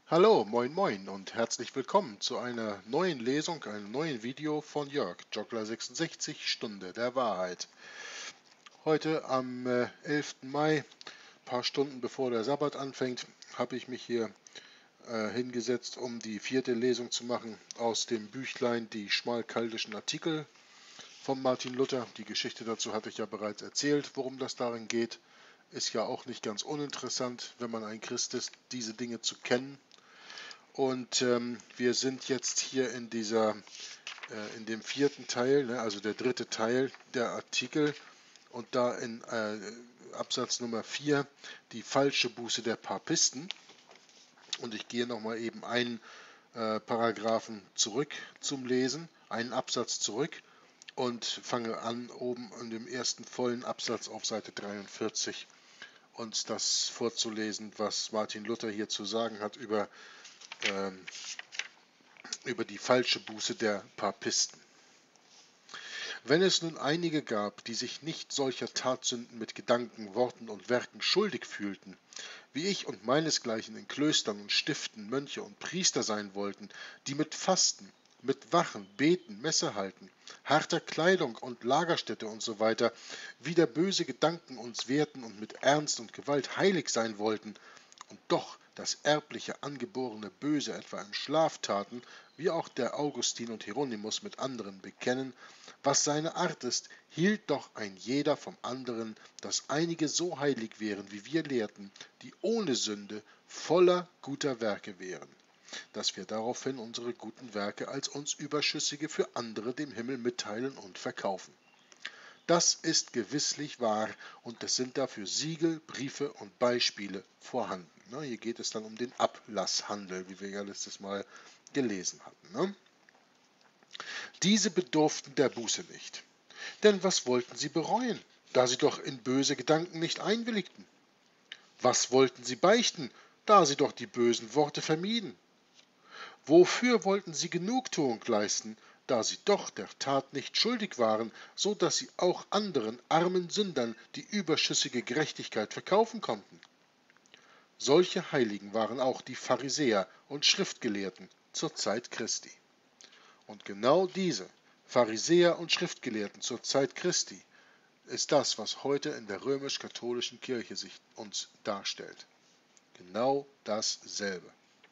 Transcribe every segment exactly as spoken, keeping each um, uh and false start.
Hallo, moin moin und herzlich willkommen zu einer neuen Lesung, einem neuen Video von Jörg, Joggler sechsundsechzig, Stunde der Wahrheit. Heute am äh, elften Mai, ein paar Stunden bevor der Sabbat anfängt, habe ich mich hier äh, hingesetzt, um die vierte Lesung zu machen aus dem Büchlein Die schmalkaldischen Artikel von Martin Luther. Die Geschichte dazu hatte ich ja bereits erzählt, worum das darin geht. Ist ja auch nicht ganz uninteressant, wenn man ein Christ ist, diese Dinge zu kennen. Und ähm, wir sind jetzt hier in dieser, äh, in dem vierten Teil, ne, also der dritte Teil der Artikel und da in äh, Absatz Nummer vier die falsche Buße der Papisten. Und ich gehe nochmal eben einen äh, Paragraphen zurück zum Lesen, einen Absatz zurück und fange an oben in dem ersten vollen Absatz auf Seite dreiundvierzig uns das vorzulesen, was Martin Luther hier zu sagen hat über ähm, über die falsche Buße der Papisten. Wenn es nun einige gab, die sich nicht solcher Tatsünden mit Gedanken, Worten und Werken schuldig fühlten, wie ich und meinesgleichen in Klöstern und Stiften Mönche und Priester sein wollten, die mit Fasten, mit Wachen, Beten, Messe halten, harter Kleidung und Lagerstätte usw. wider böse Gedanken uns wehrten und mit Ernst und Gewalt heilig sein wollten, und doch das erbliche angeborene Böse etwa im Schlaf taten, wie auch der Augustin und Hieronymus mit anderen bekennen, was seine Art ist, hielt doch ein jeder vom anderen, dass einige so heilig wären, wie wir lehrten, die ohne Sünde voller guter Werke wären, dass wir daraufhin unsere guten Werke als uns überschüssige für andere dem Himmel mitteilen und verkaufen. Das ist gewisslich wahr, und es sind dafür Siegel, Briefe und Beispiele vorhanden. Ne, hier geht es dann um den Ablasshandel, wie wir ja letztes Mal gelesen hatten. Ne? Diese bedurften der Buße nicht. Denn was wollten sie bereuen, da sie doch in böse Gedanken nicht einwilligten? Was wollten sie beichten, da sie doch die bösen Worte vermieden? Wofür wollten sie Genugtuung leisten, da sie doch der Tat nicht schuldig waren, so dass sie auch anderen armen Sündern die überschüssige Gerechtigkeit verkaufen konnten? Solche Heiligen waren auch die Pharisäer und Schriftgelehrten zur Zeit Christi. Und genau diese Pharisäer und Schriftgelehrten zur Zeit Christi ist das, was heute in der römisch-katholischen Kirche sich uns darstellt. Genau dasselbe.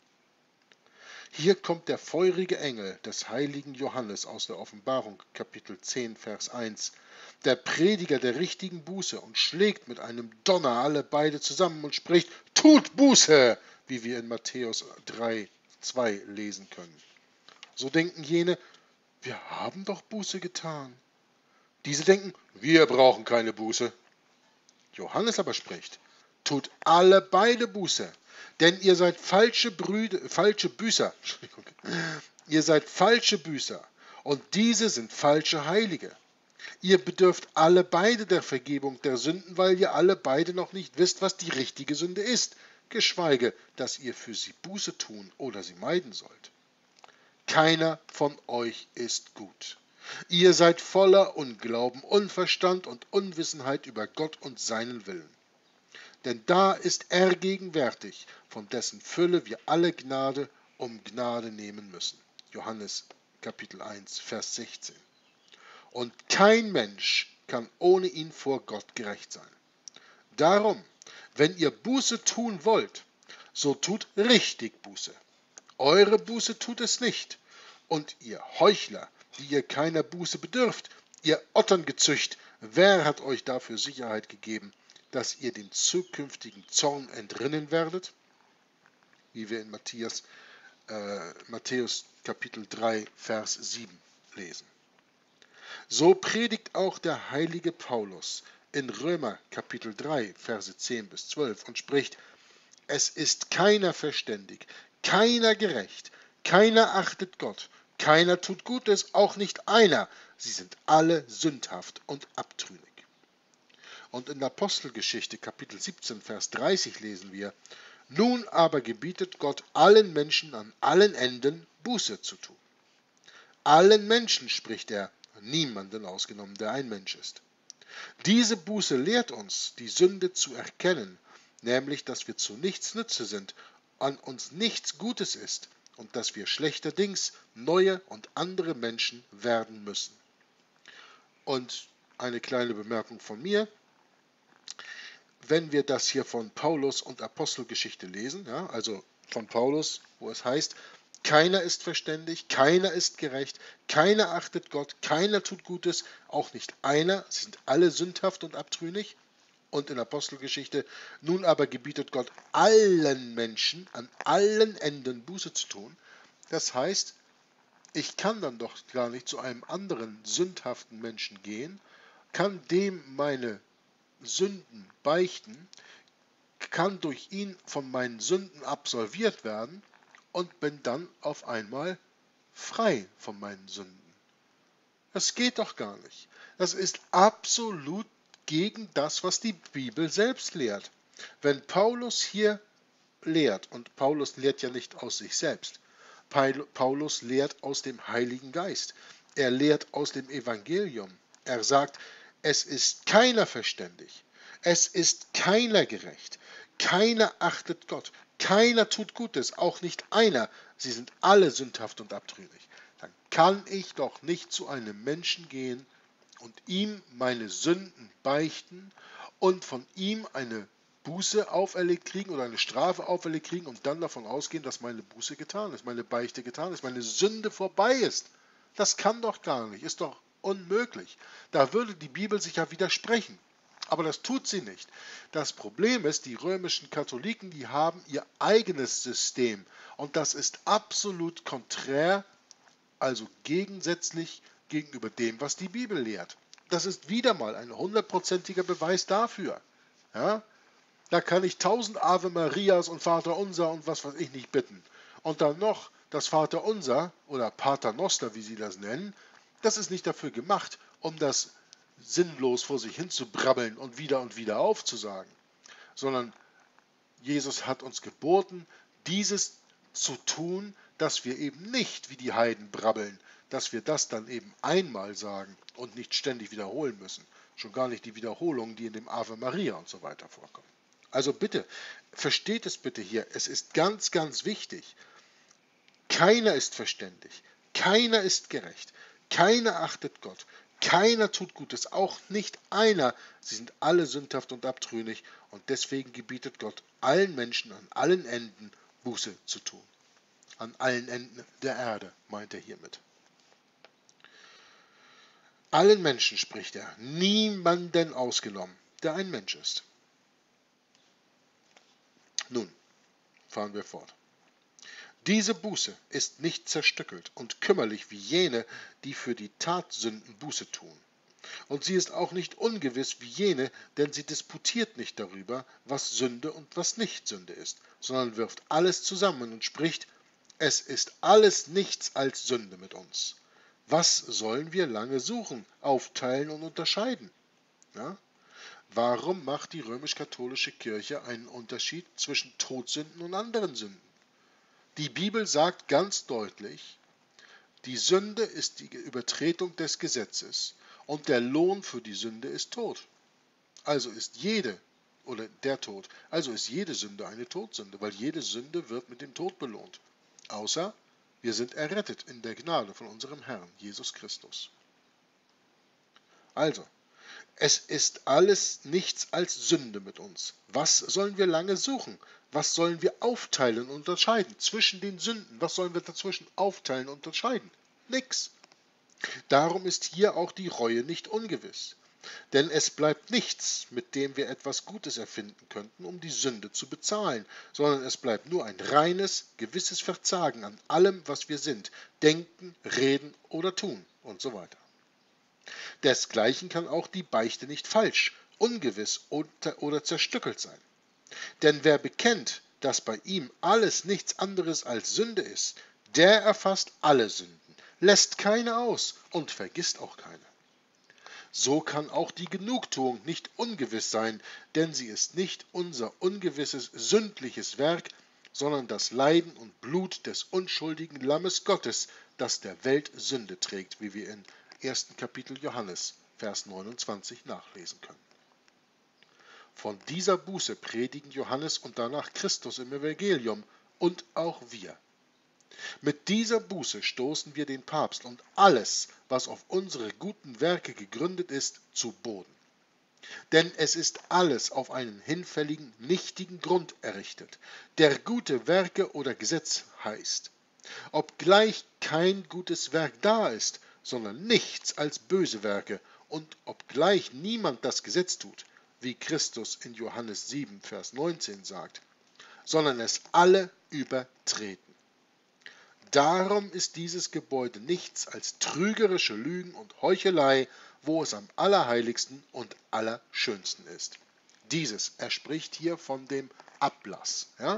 Hier kommt der feurige Engel des heiligen Johannes aus der Offenbarung, Kapitel zehn, Vers eins, der Prediger der richtigen Buße, und schlägt mit einem Donner alle beide zusammen und spricht: Tut Buße, wie wir in Matthäus drei, zwei lesen können. So denken jene: Wir haben doch Buße getan. Diese denken: Wir brauchen keine Buße. Johannes aber spricht: Tut alle beide Buße, denn ihr seid falsche Brüder, falsche Büßer. Ihr seid falsche Büßer, und diese sind falsche Heilige. Ihr bedürft alle beide der Vergebung der Sünden, weil ihr alle beide noch nicht wisst, was die richtige Sünde ist, geschweige, dass ihr für sie Buße tun oder sie meiden sollt. Keiner von euch ist gut. Ihr seid voller Unglauben, Unverstand und Unwissenheit über Gott und seinen Willen. Denn da ist er gegenwärtig, von dessen Fülle wir alle Gnade um Gnade nehmen müssen. Johannes Kapitel eins, Vers sechzehn. Und kein Mensch kann ohne ihn vor Gott gerecht sein. Darum, wenn ihr Buße tun wollt, so tut richtig Buße. Eure Buße tut es nicht. Und ihr Heuchler, die ihr keiner Buße bedürft, ihr Otterngezücht, wer hat euch dafür Sicherheit gegeben, dass ihr dem zukünftigen Zorn entrinnen werdet? Wie wir in Matthäus, äh, Matthäus Kapitel drei, Vers sieben lesen. So predigt auch der heilige Paulus in Römer Kapitel drei, Verse zehn bis zwölf und spricht: Es ist keiner verständig, keiner gerecht, keiner achtet Gott, keiner tut Gutes, auch nicht einer. Sie sind alle sündhaft und abtrünnig. Und in der Apostelgeschichte Kapitel siebzehn, Vers dreißig lesen wir: Nun aber gebietet Gott allen Menschen an allen Enden Buße zu tun. Allen Menschen spricht er, niemanden ausgenommen, der ein Mensch ist. Diese Buße lehrt uns, die Sünde zu erkennen, nämlich, dass wir zu nichts Nütze sind an uns nichts Gutes ist und dass wir schlechterdings neue und andere Menschen werden müssen. Und eine kleine Bemerkung von mir: Wenn wir das hier von Paulus und Apostelgeschichte lesen, ja, also von Paulus, wo es heißt, keiner ist verständig, keiner ist gerecht, keiner achtet Gott, keiner tut Gutes, auch nicht einer, sie sind alle sündhaft und abtrünnig. Und in Apostelgeschichte, nun aber gebietet Gott allen Menschen an allen Enden Buße zu tun. Das heißt, ich kann dann doch gar nicht zu einem anderen sündhaften Menschen gehen, kann dem meine Sünden beichten, kann durch ihn von meinen Sünden absolviert werden und bin dann auf einmal frei von meinen Sünden. Das geht doch gar nicht. Das ist absolut gegen das, was die Bibel selbst lehrt. Wenn Paulus hier lehrt, und Paulus lehrt ja nicht aus sich selbst, Paulus lehrt aus dem Heiligen Geist, er lehrt aus dem Evangelium. Er sagt, es ist keiner verständig, es ist keiner gerecht, keiner achtet Gott, keiner tut Gutes, auch nicht einer, sie sind alle sündhaft und abtrünnig. Dann kann ich doch nicht zu einem Menschen gehen und ihm meine Sünden beichten und von ihm eine Buße auferlegt kriegen oder eine Strafe auferlegt kriegen und dann davon ausgehen, dass meine Buße getan ist, meine Beichte getan ist, meine Sünde vorbei ist. Das kann doch gar nicht, ist doch unmöglich. Da würde die Bibel sich ja widersprechen. Aber das tut sie nicht. Das Problem ist, die römischen Katholiken, die haben ihr eigenes System und das ist absolut konträr, also gegensätzlich gegenüber dem, was die Bibel lehrt. Das ist wieder mal ein hundertprozentiger Beweis dafür. Ja? Da kann ich tausend Ave Marias und Vater Unser und was weiß ich nicht bitten. Und dann noch das Vater Unser oder Pater Noster, wie sie das nennen, das ist nicht dafür gemacht, um das sinnlos vor sich hin zu brabbeln und wieder und wieder aufzusagen, sondern Jesus hat uns geboten, dieses zu tun, dass wir eben nicht wie die Heiden brabbeln, dass wir das dann eben einmal sagen und nicht ständig wiederholen müssen. Schon gar nicht die Wiederholungen, die in dem Ave Maria und so weiter vorkommen. Also bitte, versteht es bitte hier, es ist ganz, ganz wichtig. Keiner ist verständig, keiner ist gerecht, keiner achtet Gott, keiner tut Gutes, auch nicht einer. Sie sind alle sündhaft und abtrünnig und deswegen gebietet Gott allen Menschen an allen Enden Buße zu tun. An allen Enden der Erde, meint er hiermit. Allen Menschen spricht er, niemanden ausgenommen, der ein Mensch ist. Nun, fahren wir fort. Diese Buße ist nicht zerstückelt und kümmerlich wie jene, die für die Tatsünden Buße tun. Und sie ist auch nicht ungewiss wie jene, denn sie disputiert nicht darüber, was Sünde und was nicht Sünde ist, sondern wirft alles zusammen und spricht, es ist alles nichts als Sünde mit uns. Was sollen wir lange suchen, aufteilen und unterscheiden? Ja? Warum macht die römisch-katholische Kirche einen Unterschied zwischen Todsünden und anderen Sünden? Die Bibel sagt ganz deutlich, die Sünde ist die Übertretung des Gesetzes und der Lohn für die Sünde ist Tod. Also ist jede, oder der Tod, also ist jede Sünde eine Todsünde, weil jede Sünde wird mit dem Tod belohnt. Außer wir sind errettet in der Gnade von unserem Herrn, Jesus Christus. Also, es ist alles nichts als Sünde mit uns. Was sollen wir lange suchen? Was sollen wir aufteilen und unterscheiden zwischen den Sünden? Was sollen wir dazwischen aufteilen und unterscheiden? Nix. Darum ist hier auch die Reue nicht ungewiss. Denn es bleibt nichts, mit dem wir etwas Gutes erfinden könnten, um die Sünde zu bezahlen, sondern es bleibt nur ein reines, gewisses Verzagen an allem, was wir sind, denken, reden oder tun und so weiter. Desgleichen kann auch die Beichte nicht falsch, ungewiss oder zerstückelt sein. Denn wer bekennt, dass bei ihm alles nichts anderes als Sünde ist, der erfasst alle Sünden, lässt keine aus und vergisst auch keine. So kann auch die Genugtuung nicht ungewiss sein, denn sie ist nicht unser ungewisses, sündliches Werk, sondern das Leiden und Blut des unschuldigen Lammes Gottes, das der Welt Sünde trägt, wie wir in ersten Kapitel Johannes, Vers neunundzwanzig nachlesen können. Von dieser Buße predigen Johannes und danach Christus im Evangelium und auch wir. Mit dieser Buße stoßen wir den Papst und alles, was auf unsere guten Werke gegründet ist, zu Boden. Denn es ist alles auf einen hinfälligen, nichtigen Grund errichtet, der gute Werke oder Gesetz heißt. Obgleich kein gutes Werk da ist, sondern nichts als böse Werke, und obgleich niemand das Gesetz tut, wie Christus in Johannes sieben, Vers neunzehn sagt, sondern es alle übertreten. Darum ist dieses Gebäude nichts als trügerische Lügen und Heuchelei, wo es am allerheiligsten und allerschönsten ist. Dieses, er spricht hier von dem Ablass, ja,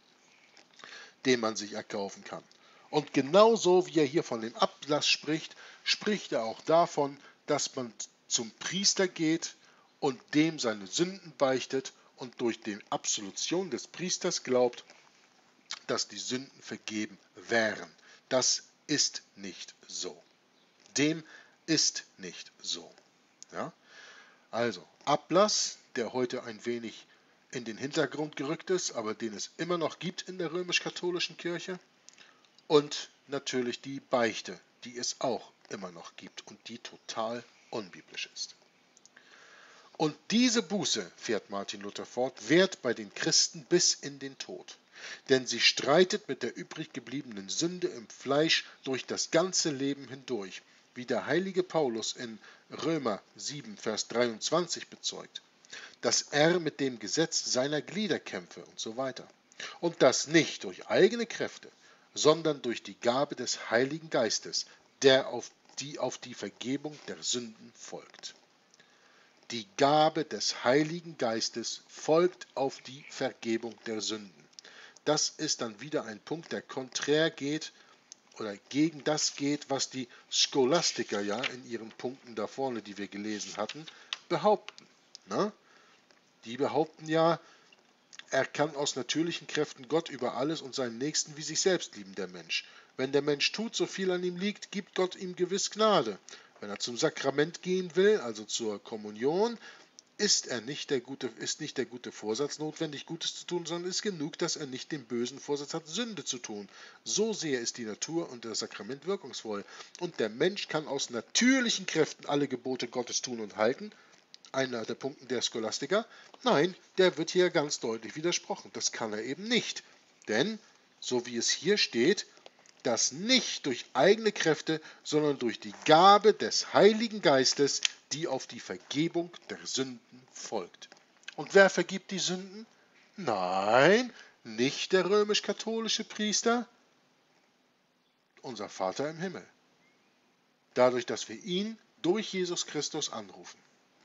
den man sich erkaufen kann. Und genauso wie er hier von dem Ablass spricht, spricht er auch davon, dass man zum Priester geht und dem seine Sünden beichtet und durch die Absolution des Priesters glaubt, dass die Sünden vergeben wären. Das ist nicht so. Dem ist nicht so. Ja? Also, Ablass, der heute ein wenig in den Hintergrund gerückt ist, aber den es immer noch gibt in der römisch-katholischen Kirche. Und natürlich die Beichte, die es auch immer noch gibt und die total unbiblisch ist. Und diese Buße, fährt Martin Luther fort, währt bei den Christen bis in den Tod. Denn sie streitet mit der übrig gebliebenen Sünde im Fleisch durch das ganze Leben hindurch, wie der heilige Paulus in Römer sieben, Vers dreiundzwanzig bezeugt, dass er mit dem Gesetz seiner Glieder kämpfe und so weiter. Und das nicht durch eigene Kräfte, sondern durch die Gabe des Heiligen Geistes, der auf die auf die Vergebung der Sünden folgt. Die Gabe des Heiligen Geistes folgt auf die Vergebung der Sünden. Das ist dann wieder ein Punkt, der konträr geht oder gegen das geht, was die Scholastiker ja in ihren Punkten da vorne, die wir gelesen hatten, behaupten. Na? Die behaupten ja, er kann aus natürlichen Kräften Gott über alles und seinen Nächsten wie sich selbst lieben, der Mensch. Wenn der Mensch tut, so viel an ihm liegt, gibt Gott ihm gewiss Gnade. Wenn er zum Sakrament gehen will, also zur Kommunion, ist, er nicht der gute, ist nicht der gute Vorsatz notwendig, Gutes zu tun, sondern ist genug, dass er nicht den bösen Vorsatz hat, Sünde zu tun. So sehr ist die Natur und das Sakrament wirkungsvoll. Und der Mensch kann aus natürlichen Kräften alle Gebote Gottes tun und halten. Einer der Punkte der Scholastiker. Nein, der wird hier ganz deutlich widersprochen. Das kann er eben nicht. Denn, so wie es hier steht, das nicht durch eigene Kräfte, sondern durch die Gabe des Heiligen Geistes, die auf die Vergebung der Sünden folgt. Und wer vergibt die Sünden? Nein, nicht der römisch-katholische Priester, unser Vater im Himmel. Dadurch, dass wir ihn durch Jesus Christus anrufen.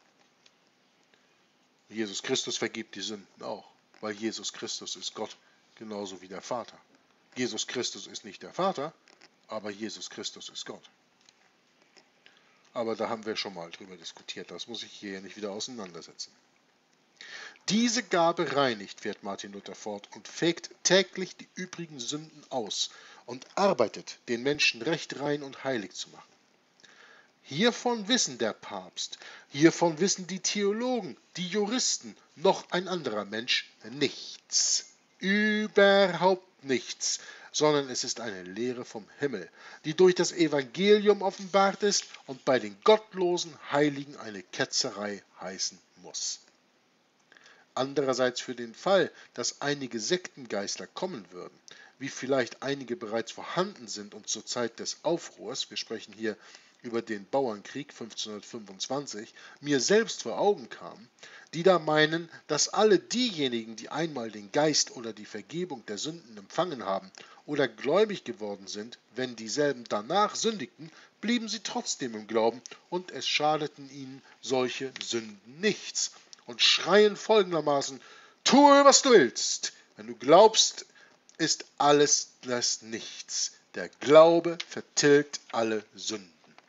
Jesus Christus vergibt die Sünden auch, weil Jesus Christus ist Gott, genauso wie der Vater. Jesus Christus ist nicht der Vater, aber Jesus Christus ist Gott. Aber da haben wir schon mal drüber diskutiert, das muss ich hier nicht wieder auseinandersetzen. Diese Gabe reinigt, fährt Martin Luther fort, und fegt täglich die übrigen Sünden aus und arbeitet, den Menschen recht rein und heilig zu machen. Hiervon wissen der Papst, hiervon wissen die Theologen, die Juristen, noch ein anderer Mensch nichts. Überhaupt nichts, sondern es ist eine Lehre vom Himmel, die durch das Evangelium offenbart ist und bei den gottlosen Heiligen eine Ketzerei heißen muss. Andererseits für den Fall, dass einige Sektengeistler kommen würden, wie vielleicht einige bereits vorhanden sind und zur Zeit des Aufruhrs, wir sprechen hier über den Bauernkrieg fünfzehnhundertfünfundzwanzig, mir selbst vor Augen kam, die da meinen, dass alle diejenigen, die einmal den Geist oder die Vergebung der Sünden empfangen haben oder gläubig geworden sind, wenn dieselben danach sündigten, blieben sie trotzdem im Glauben und es schadeten ihnen solche Sünden nichts und schreien folgendermaßen: Tue, was du willst! Wenn du glaubst, ist alles das nichts. Der Glaube vertilgt alle Sünden.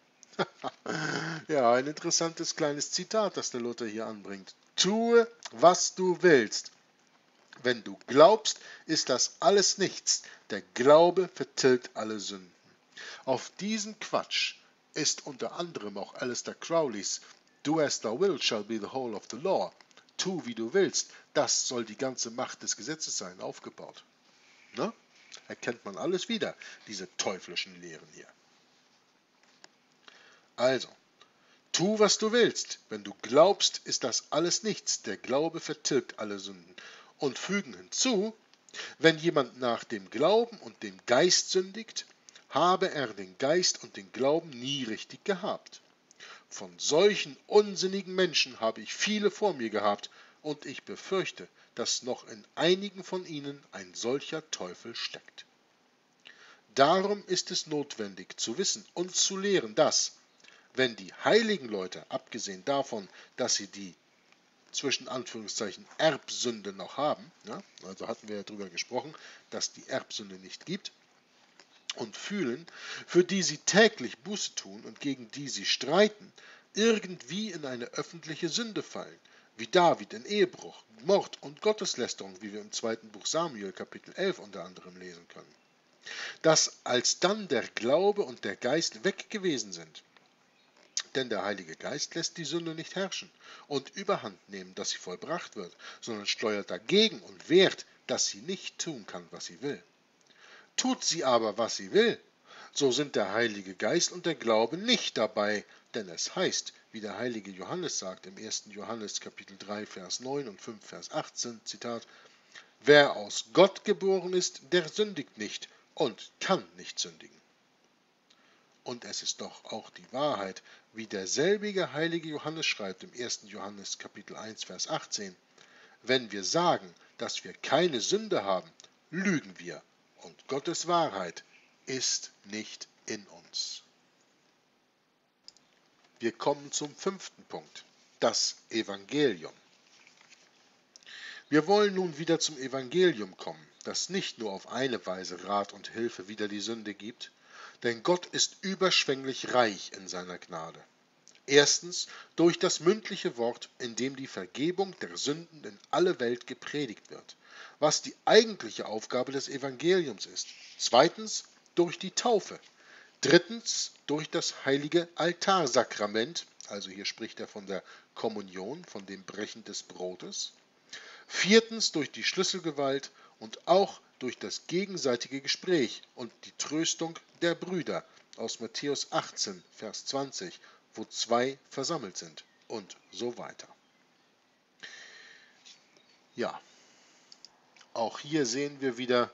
Ja, ein interessantes kleines Zitat, das der Luther hier anbringt. Tue, was du willst. Wenn du glaubst, ist das alles nichts. Der Glaube vertilgt alle Sünden. Auf diesen Quatsch ist unter anderem auch Alistair Crowleys Do as thou wilt shall be the whole of the law. Tu, wie du willst, das soll die ganze Macht des Gesetzes sein, aufgebaut. Ne? Erkennt man alles wieder, diese teuflischen Lehren hier. Also, tu, was du willst. Wenn du glaubst, ist das alles nichts. Der Glaube vertilgt alle Sünden. Und fügen hinzu, wenn jemand nach dem Glauben und dem Geist sündigt, habe er den Geist und den Glauben nie richtig gehabt. Von solchen unsinnigen Menschen habe ich viele vor mir gehabt, und ich befürchte, dass noch in einigen von ihnen ein solcher Teufel steckt. Darum ist es notwendig zu wissen und zu lehren, dass, wenn die heiligen Leute, abgesehen davon, dass sie die zwischen Anführungszeichen Erbsünde noch haben, ja, also hatten wir ja darüber gesprochen, dass die Erbsünde nicht gibt, und fühlen, für die sie täglich Buße tun und gegen die sie streiten, irgendwie in eine öffentliche Sünde fallen, wie David in Ehebruch, Mord und Gotteslästerung, wie wir im zweiten Buch Samuel Kapitel elf unter anderem lesen können. Dass alsdann der Glaube und der Geist weg gewesen sind. Denn der Heilige Geist lässt die Sünde nicht herrschen und überhand nehmen, dass sie vollbracht wird, sondern steuert dagegen und wehrt, dass sie nicht tun kann, was sie will. Tut sie aber, was sie will, so sind der Heilige Geist und der Glaube nicht dabei, denn es heißt, wie der heilige Johannes sagt im ersten Johannes Kapitel drei, Vers neun und fünf, Vers achtzehn, Zitat, wer aus Gott geboren ist, der sündigt nicht und kann nicht sündigen. Und es ist doch auch die Wahrheit, wie derselbige heilige Johannes schreibt im ersten Johannes Kapitel eins, Vers achtzehn, wenn wir sagen, dass wir keine Sünde haben, lügen wir, und Gottes Wahrheit ist nicht in uns. Wir kommen zum fünften Punkt, das Evangelium. Wir wollen nun wieder zum Evangelium kommen, das nicht nur auf eine Weise Rat und Hilfe wider die Sünde gibt, denn Gott ist überschwänglich reich in seiner Gnade. Erstens durch das mündliche Wort, in dem die Vergebung der Sünden in alle Welt gepredigt wird, was die eigentliche Aufgabe des Evangeliums ist. Zweitens durch die Taufe. Drittens durch das heilige Altarsakrament, also hier spricht er von der Kommunion, von dem Brechen des Brotes. Viertens durch die Schlüsselgewalt und auch durch das gegenseitige Gespräch und die Tröstung der Brüder aus Matthäus achtzehn, Vers zwanzig, wo zwei versammelt sind und so weiter. Ja, auch hier sehen wir wieder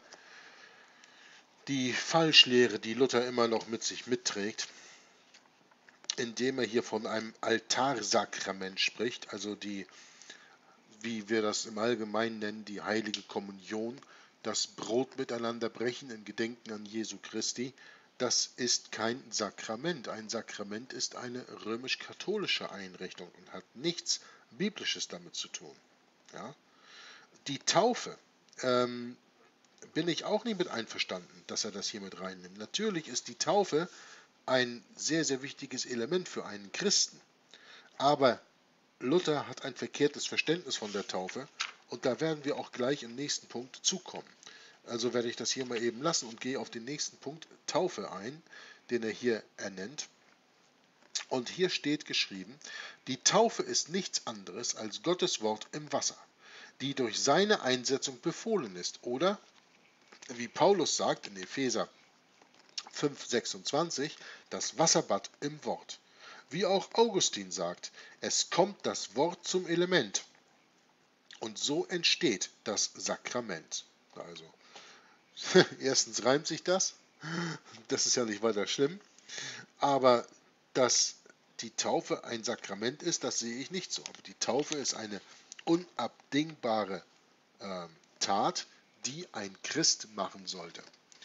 die Falschlehre, die Luther immer noch mit sich mitträgt, indem er hier von einem Altarsakrament spricht, also die, wie wir das im Allgemeinen nennen, die heilige Kommunion, das Brot miteinander brechen in Gedenken an Jesu Christi. Das ist kein Sakrament. Ein Sakrament ist eine römisch-katholische Einrichtung und hat nichts Biblisches damit zu tun. Ja? Die Taufe ähm, bin ich auch nicht mit einverstanden, dass er das hier mit reinnimmt. Natürlich ist die Taufe ein sehr, sehr wichtiges Element für einen Christen. Aber Luther hat ein verkehrtes Verständnis von der Taufe und da werden wir auch gleich im nächsten Punkt zukommen. Also werde ich das hier mal eben lassen und gehe auf den nächsten Punkt Taufe ein, den er hier ernennt. Und hier steht geschrieben, die Taufe ist nichts anderes als Gottes Wort im Wasser, die durch seine Einsetzung befohlen ist. Oder, wie Paulus sagt in Epheser fünf, sechsundzwanzig, das Wasserbad im Wort. Wie auch Augustin sagt, es kommt das Wort zum Element. Und so entsteht das Sakrament. Also, erstens reimt sich das, das ist ja nicht weiter schlimm, aber dass die Taufe ein Sakrament ist, das sehe ich nicht so. Aber die Taufe ist eine unabdingbare äh, Tat, die ein Christ machen sollte.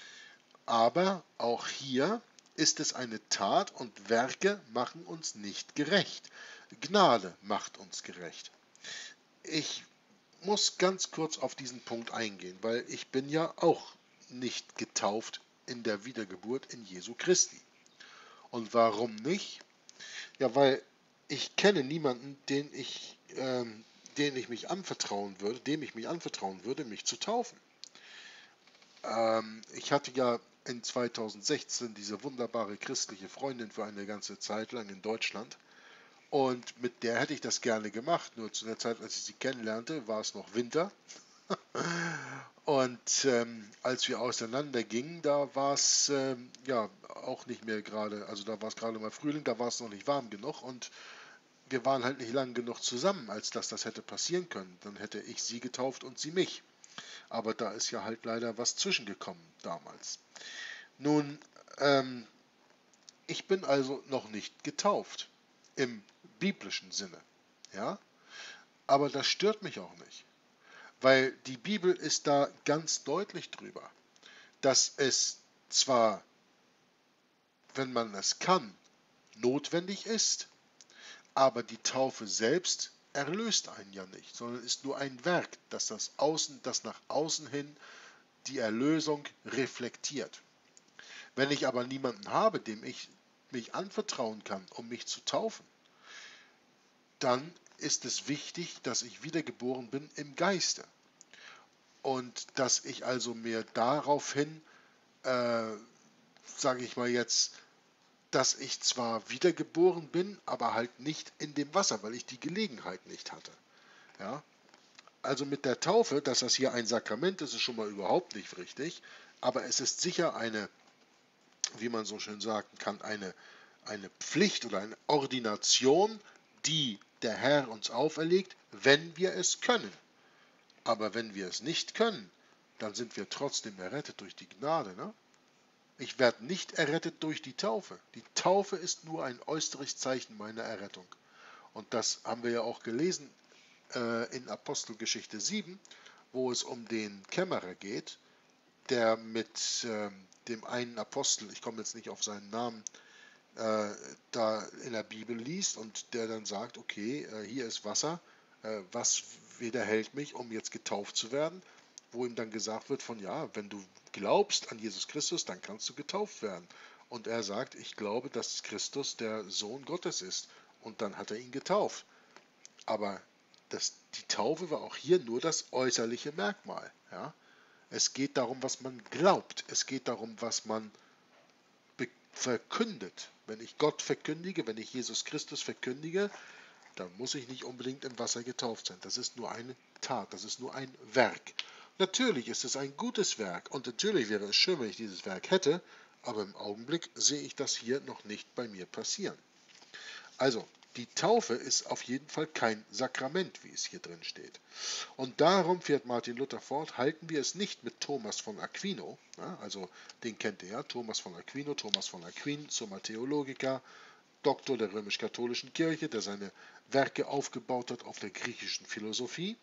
Aber auch hier ist es eine Tat und Werke machen uns nicht gerecht. Gnade macht uns gerecht. Ich muss ganz kurz auf diesen Punkt eingehen, weil ich bin ja auch nicht getauft in der Wiedergeburt in Jesu Christi. Und warum nicht? Ja, weil ich kenne niemanden, den ich, ähm, den ich mich anvertrauen würde, dem ich mich anvertrauen würde, mich zu taufen. Ähm, ich hatte ja in zweitausendsechzehn diese wunderbare christliche Freundin für eine ganze Zeit lang in Deutschland. Und mit der hätte ich das gerne gemacht. Nur zu der Zeit, als ich sie kennenlernte, war es noch Winter. Und ähm, als wir auseinandergingen, da war es ähm, ja auch nicht mehr gerade, also da war es gerade mal Frühling, da war es noch nicht warm genug und wir waren halt nicht lang genug zusammen, als dass das hätte passieren können. Dann hätte ich sie getauft und sie mich. Aber da ist ja halt leider was zwischengekommen damals. Nun, ähm, ich bin also noch nicht getauft im biblischen Sinne, ja, aber das stört mich auch nicht, weil die Bibel ist da ganz deutlich drüber, dass es zwar, wenn man es kann, notwendig ist, aber die Taufe selbst erlöst einen ja nicht, sondern ist nur ein Werk, das das Außen, das nach außen hin die Erlösung reflektiert. Wenn ich aber niemanden habe, dem ich mich anvertrauen kann, um mich zu taufen, dann ist es wichtig, dass ich wiedergeboren bin im Geiste und dass ich also mir daraufhin, äh, sage ich mal jetzt, dass ich zwar wiedergeboren bin, aber halt nicht in dem Wasser, weil ich die Gelegenheit nicht hatte. Ja? Also mit der Taufe, dass das hier ein Sakrament ist, ist schon mal überhaupt nicht richtig, aber es ist sicher eine, wie man so schön sagen kann, eine, eine Pflicht oder eine Ordination, die der Herr uns auferlegt, wenn wir es können. Aber wenn wir es nicht können, dann sind wir trotzdem errettet durch die Gnade. Ne? Ich werde nicht errettet durch die Taufe. Die Taufe ist nur ein äußeres Zeichen meiner Errettung. Und das haben wir ja auch gelesen äh, in Apostelgeschichte sieben, wo es um den Kämmerer geht, der mit äh, dem einen Apostel, ich komme jetzt nicht auf seinen Namen, äh, da in der Bibel liest und der dann sagt, okay, äh, hier ist Wasser, äh, was widerhält mich, um jetzt getauft zu werden? Wo ihm dann gesagt wird von, ja, wenn du glaubst an Jesus Christus, dann kannst du getauft werden. Und er sagt, ich glaube, dass Christus der Sohn Gottes ist. Und dann hat er ihn getauft. Aber das, die Taufe war auch hier nur das äußerliche Merkmal. Ja? Es geht darum, was man glaubt. Es geht darum, was man verkündet. Wenn ich Gott verkündige, wenn ich Jesus Christus verkündige, dann muss ich nicht unbedingt im Wasser getauft sein. Das ist nur eine Tat, das ist nur ein Werk. Natürlich ist es ein gutes Werk und natürlich wäre es schön, wenn ich dieses Werk hätte, aber im Augenblick sehe ich das hier noch nicht bei mir passieren. Also, die Taufe ist auf jeden Fall kein Sakrament, wie es hier drin steht. Und darum, fährt Martin Luther fort, halten wir es nicht mit Thomas von Aquino, ja, also den kennt ihr ja, Thomas von Aquino, Thomas von Aquin, Summa Theologica, Doktor der römisch-katholischen Kirche, der seine Werke aufgebaut hat auf der griechischen Philosophie.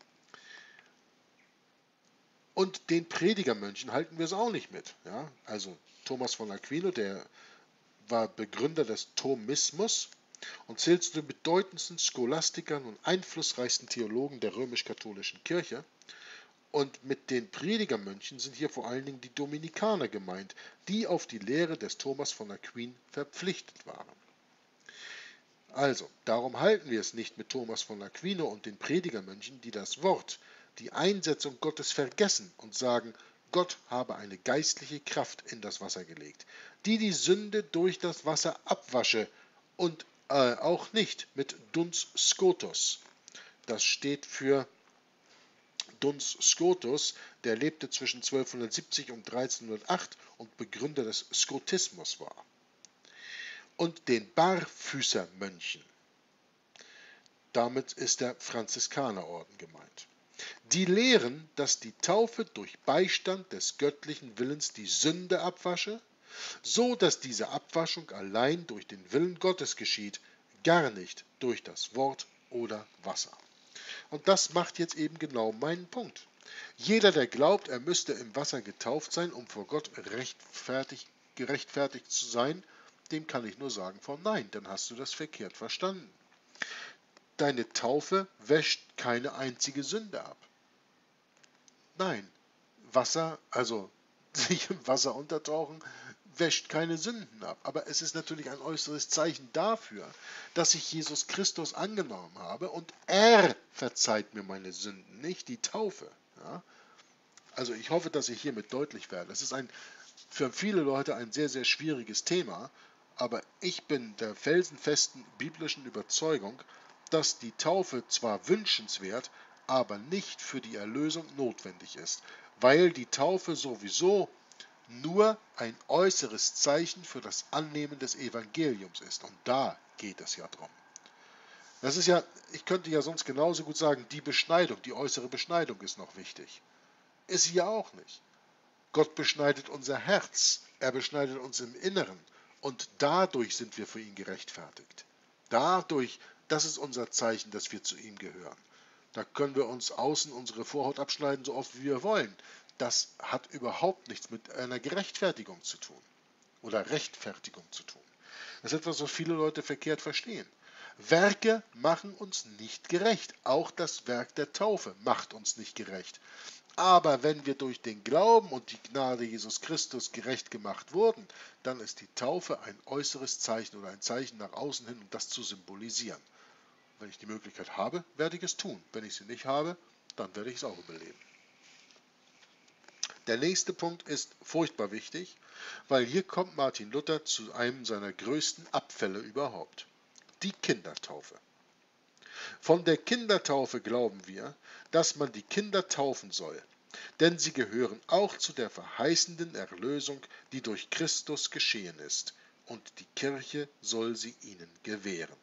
Und den Predigermönchen halten wir es auch nicht mit. Ja? Also Thomas von Aquino, der war Begründer des Thomismus und zählt zu den bedeutendsten Scholastikern und einflussreichsten Theologen der römisch-katholischen Kirche. Und mit den Predigermönchen sind hier vor allen Dingen die Dominikaner gemeint, die auf die Lehre des Thomas von Aquin verpflichtet waren. Also, darum halten wir es nicht mit Thomas von Aquino und den Predigermönchen, die das Wort, die Einsetzung Gottes vergessen und sagen, Gott habe eine geistliche Kraft in das Wasser gelegt, die die Sünde durch das Wasser abwasche und äh, auch nicht mit Duns Scotus. Das steht für Duns Scotus, der lebte zwischen zwölfhundertsiebzig und dreizehnhundertacht und Begründer des Scotismus war. Und den Barfüßermönchen. Damit ist der Franziskanerorden gemeint. Die lehren, dass die Taufe durch Beistand des göttlichen Willens die Sünde abwasche, so dass diese Abwaschung allein durch den Willen Gottes geschieht, gar nicht durch das Wort oder Wasser. Und das macht jetzt eben genau meinen Punkt. Jeder, der glaubt, er müsste im Wasser getauft sein, um vor Gott rechtfertigt, gerechtfertigt zu sein, dem kann ich nur sagen von nein, dann hast du das verkehrt verstanden. Deine Taufe wäscht keine einzige Sünde ab. Nein, Wasser, also sich im Wasser untertauchen, wäscht keine Sünden ab. Aber es ist natürlich ein äußeres Zeichen dafür, dass ich Jesus Christus angenommen habe und er verzeiht mir meine Sünden, nicht die Taufe. Ja? Also ich hoffe, dass ich hiermit deutlich werde. Es ist ein, für viele Leute ein sehr, sehr schwieriges Thema, aber ich bin der felsenfesten biblischen Überzeugung, dass die Taufe zwar wünschenswert, aber nicht für die Erlösung notwendig ist. weil die Taufe sowieso nur ein äußeres Zeichen für das Annehmen des Evangeliums ist. Und da geht es ja drum. Das ist ja, ich könnte ja sonst genauso gut sagen, die Beschneidung, die äußere Beschneidung ist noch wichtig. Ist sie ja auch nicht. Gott beschneidet unser Herz, er beschneidet uns im Inneren und dadurch sind wir für ihn gerechtfertigt. Dadurch, das ist unser Zeichen, dass wir zu ihm gehören. Da können wir uns außen unsere Vorhaut abschneiden, so oft wie wir wollen. Das hat überhaupt nichts mit einer Gerechtfertigung zu tun oder Rechtfertigung zu tun. Das ist etwas, was viele Leute verkehrt verstehen. Werke machen uns nicht gerecht. Auch das Werk der Taufe macht uns nicht gerecht. Aber wenn wir durch den Glauben und die Gnade Jesus Christus gerecht gemacht wurden, dann ist die Taufe ein äußeres Zeichen oder ein Zeichen nach außen hin, um das zu symbolisieren. Wenn ich die Möglichkeit habe, werde ich es tun. Wenn ich sie nicht habe, dann werde ich es auch überleben. Der nächste Punkt ist furchtbar wichtig, weil hier kommt Martin Luther zu einem seiner größten Abfälle überhaupt. Die Kindertaufe. Von der Kindertaufe glauben wir, dass man die Kinder taufen soll, denn sie gehören auch zu der verheißenden Erlösung, die durch Christus geschehen ist, und die Kirche soll sie ihnen gewähren.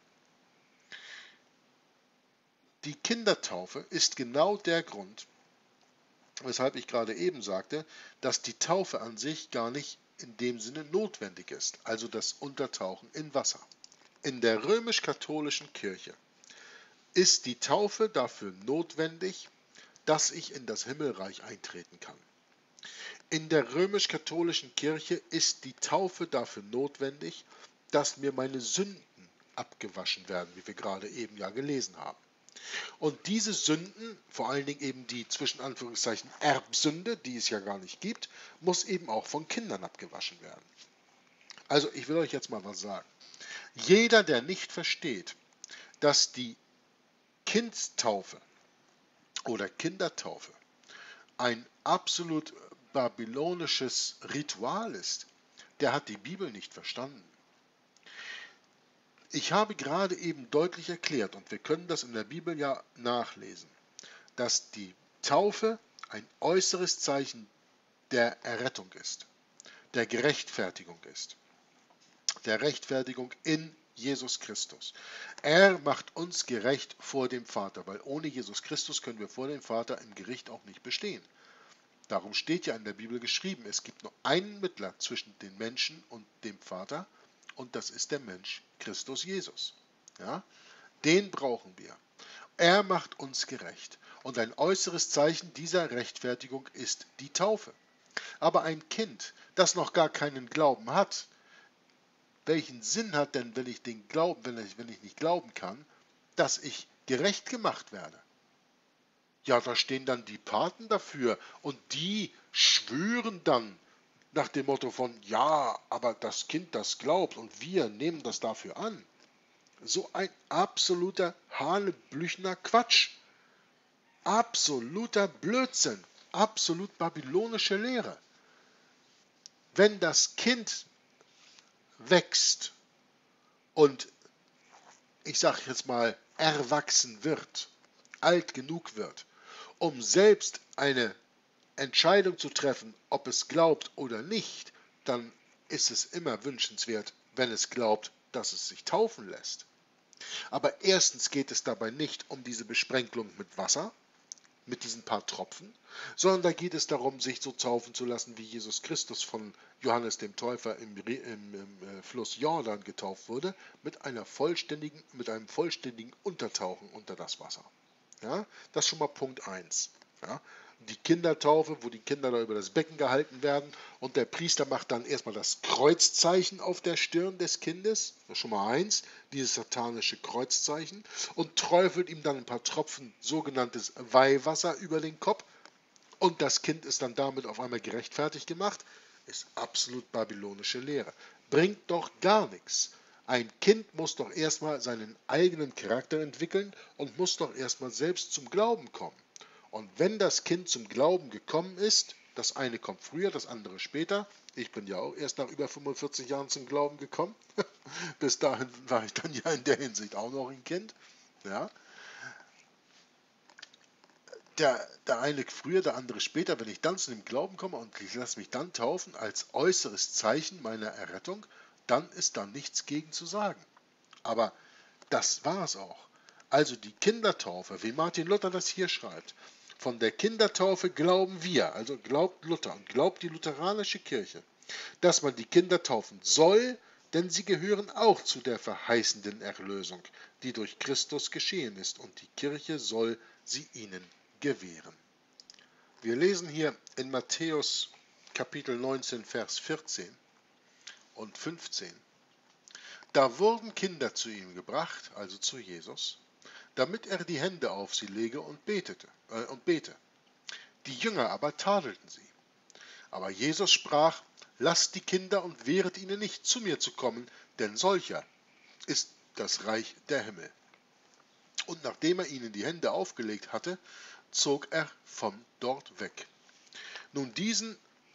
Die Kindertaufe ist genau der Grund, weshalb ich gerade eben sagte, dass die Taufe an sich gar nicht in dem Sinne notwendig ist, also das Untertauchen in Wasser. In der römisch-katholischen Kirche ist die Taufe dafür notwendig, dass ich in das Himmelreich eintreten kann. In der römisch-katholischen Kirche ist die Taufe dafür notwendig, dass mir meine Sünden abgewaschen werden, wie wir gerade eben ja gelesen haben. Und diese Sünden, vor allen Dingen eben die zwischen Anführungszeichen Erbsünde, die es ja gar nicht gibt, muss eben auch von Kindern abgewaschen werden. Also ich will euch jetzt mal was sagen. Jeder, der nicht versteht, dass die Kindstaufe oder Kindertaufe ein absolut babylonisches Ritual ist, der hat die Bibel nicht verstanden. Ich habe gerade eben deutlich erklärt, und wir können das in der Bibel ja nachlesen, dass die Taufe ein äußeres Zeichen der Errettung ist, der Gerechtfertigung ist, der Rechtfertigung in Jesus Christus. Er macht uns gerecht vor dem Vater, weil ohne Jesus Christus können wir vor dem Vater im Gericht auch nicht bestehen. Darum steht ja in der Bibel geschrieben, es gibt nur einen Mittler zwischen den Menschen und dem Vater, und das ist der Mensch Christus Jesus. Ja? Den brauchen wir. Er macht uns gerecht. Und ein äußeres Zeichen dieser Rechtfertigung ist die Taufe. Aber ein Kind, das noch gar keinen Glauben hat, welchen Sinn hat denn, wenn ich, den Glauben, wenn ich, wenn ich nicht glauben kann, dass ich gerecht gemacht werde? Ja, da stehen dann die Paten dafür und die schwören dann nach dem Motto von, ja, aber das Kind, das glaubt und wir nehmen das dafür an. So ein absoluter hanebüchener Quatsch. Absoluter Blödsinn. Absolut babylonische Lehre. Wenn das Kind wächst und, ich sage jetzt mal, erwachsen wird, alt genug wird, um selbst eine Entscheidung zu treffen, ob es glaubt oder nicht, dann ist es immer wünschenswert, wenn es glaubt, dass es sich taufen lässt. Aber erstens geht es dabei nicht um diese Besprenkelung mit Wasser, mit diesen paar Tropfen, sondern da geht es darum, sich so taufen zu lassen, wie Jesus Christus von Johannes dem Täufer im, im, im Fluss Jordan getauft wurde, mit, einer vollständigen, mit einem vollständigen Untertauchen unter das Wasser. Ja, das ist schon mal Punkt eins. Ja, die Kindertaufe, wo die Kinder da über das Becken gehalten werden und der Priester macht dann erstmal das Kreuzzeichen auf der Stirn des Kindes, das ist schon mal eins, dieses satanische Kreuzzeichen, und träufelt ihm dann ein paar Tropfen sogenanntes Weihwasser über den Kopf und das Kind ist dann damit auf einmal gerechtfertigt gemacht, ist absolut babylonische Lehre. Bringt doch gar nichts. Ein Kind muss doch erstmal seinen eigenen Charakter entwickeln und muss doch erstmal selbst zum Glauben kommen. Und wenn das Kind zum Glauben gekommen ist, das eine kommt früher, das andere später, ich bin ja auch erst nach über fünfundvierzig Jahren zum Glauben gekommen, bis dahin war ich dann ja in der Hinsicht auch noch ein Kind, ja, der, der eine früher, der andere später, wenn ich dann zu dem Glauben komme und ich lasse mich dann taufen als äußeres Zeichen meiner Errettung, dann ist da nichts gegen zu sagen. Aber das war es auch. Also die Kindertaufe, wie Martin Luther das hier schreibt, von der Kindertaufe glauben wir, also glaubt Luther und glaubt die lutheranische Kirche, dass man die Kinder taufen soll, denn sie gehören auch zu der verheißenden Erlösung, die durch Christus geschehen ist, und die Kirche soll sie ihnen gewähren. Wir lesen hier in Matthäus Kapitel neunzehn, Vers vierzehn und fünfzehn. Da wurden Kinder zu ihm gebracht, also zu Jesus, damit er die Hände auf sie lege und betete, äh, und bete. Die Jünger aber tadelten sie. Aber Jesus sprach: Lasst die Kinder und wehret ihnen nicht, zu mir zu kommen, denn solcher ist das Reich der Himmel. Und nachdem er ihnen die Hände aufgelegt hatte, zog er von dort weg. Nun, diesen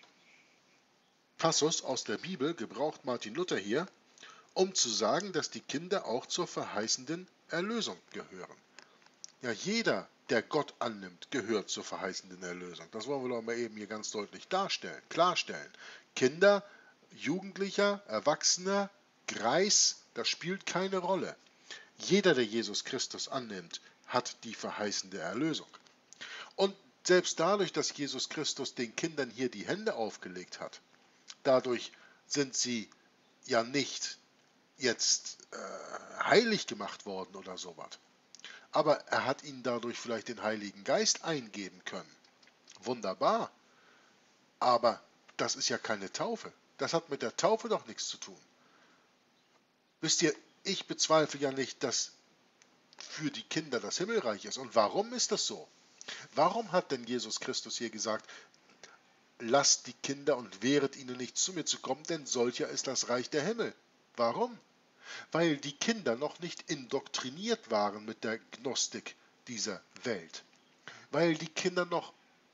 Passus aus der Bibel gebraucht Martin Luther hier, um zu sagen, dass die Kinder auch zur verheißenden Erlösung gehören. Ja, jeder, der Gott annimmt, gehört zur verheißenden Erlösung. Das wollen wir doch mal eben hier ganz deutlich darstellen, klarstellen. Kinder, Jugendlicher, Erwachsener, Greis, das spielt keine Rolle. Jeder, der Jesus Christus annimmt, hat die verheißende Erlösung. Und selbst dadurch, dass Jesus Christus den Kindern hier die Hände aufgelegt hat, dadurch sind sie ja nicht jetzt äh, heilig gemacht worden oder sowas. Aber er hat ihnen dadurch vielleicht den Heiligen Geist eingeben können. Wunderbar. Aber das ist ja keine Taufe. Das hat mit der Taufe doch nichts zu tun. Wisst ihr, ich bezweifle ja nicht, dass für die Kinder das Himmelreich ist. Und warum ist das so? Warum hat denn Jesus Christus hier gesagt, lasst die Kinder und wehret ihnen nicht, zu mir zu kommen, denn solcher ist das Reich der Himmel? Warum? Weil die Kinder noch nicht indoktriniert waren mit der Gnostik dieser Welt. Weil die Kinder noch,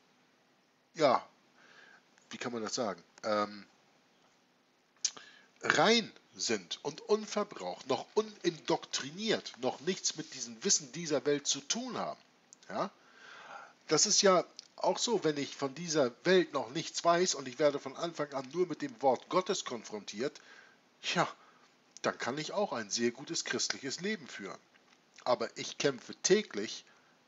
ja, wie kann man das sagen, ähm, rein sind und unverbraucht, noch unindoktriniert, noch nichts mit diesem Wissen dieser Welt zu tun haben. Ja? Das ist ja auch so, wenn ich von dieser Welt noch nichts weiß und ich werde von Anfang an nur mit dem Wort Gottes konfrontiert, ja, dann kann ich auch ein sehr gutes christliches Leben führen. Aber ich kämpfe täglich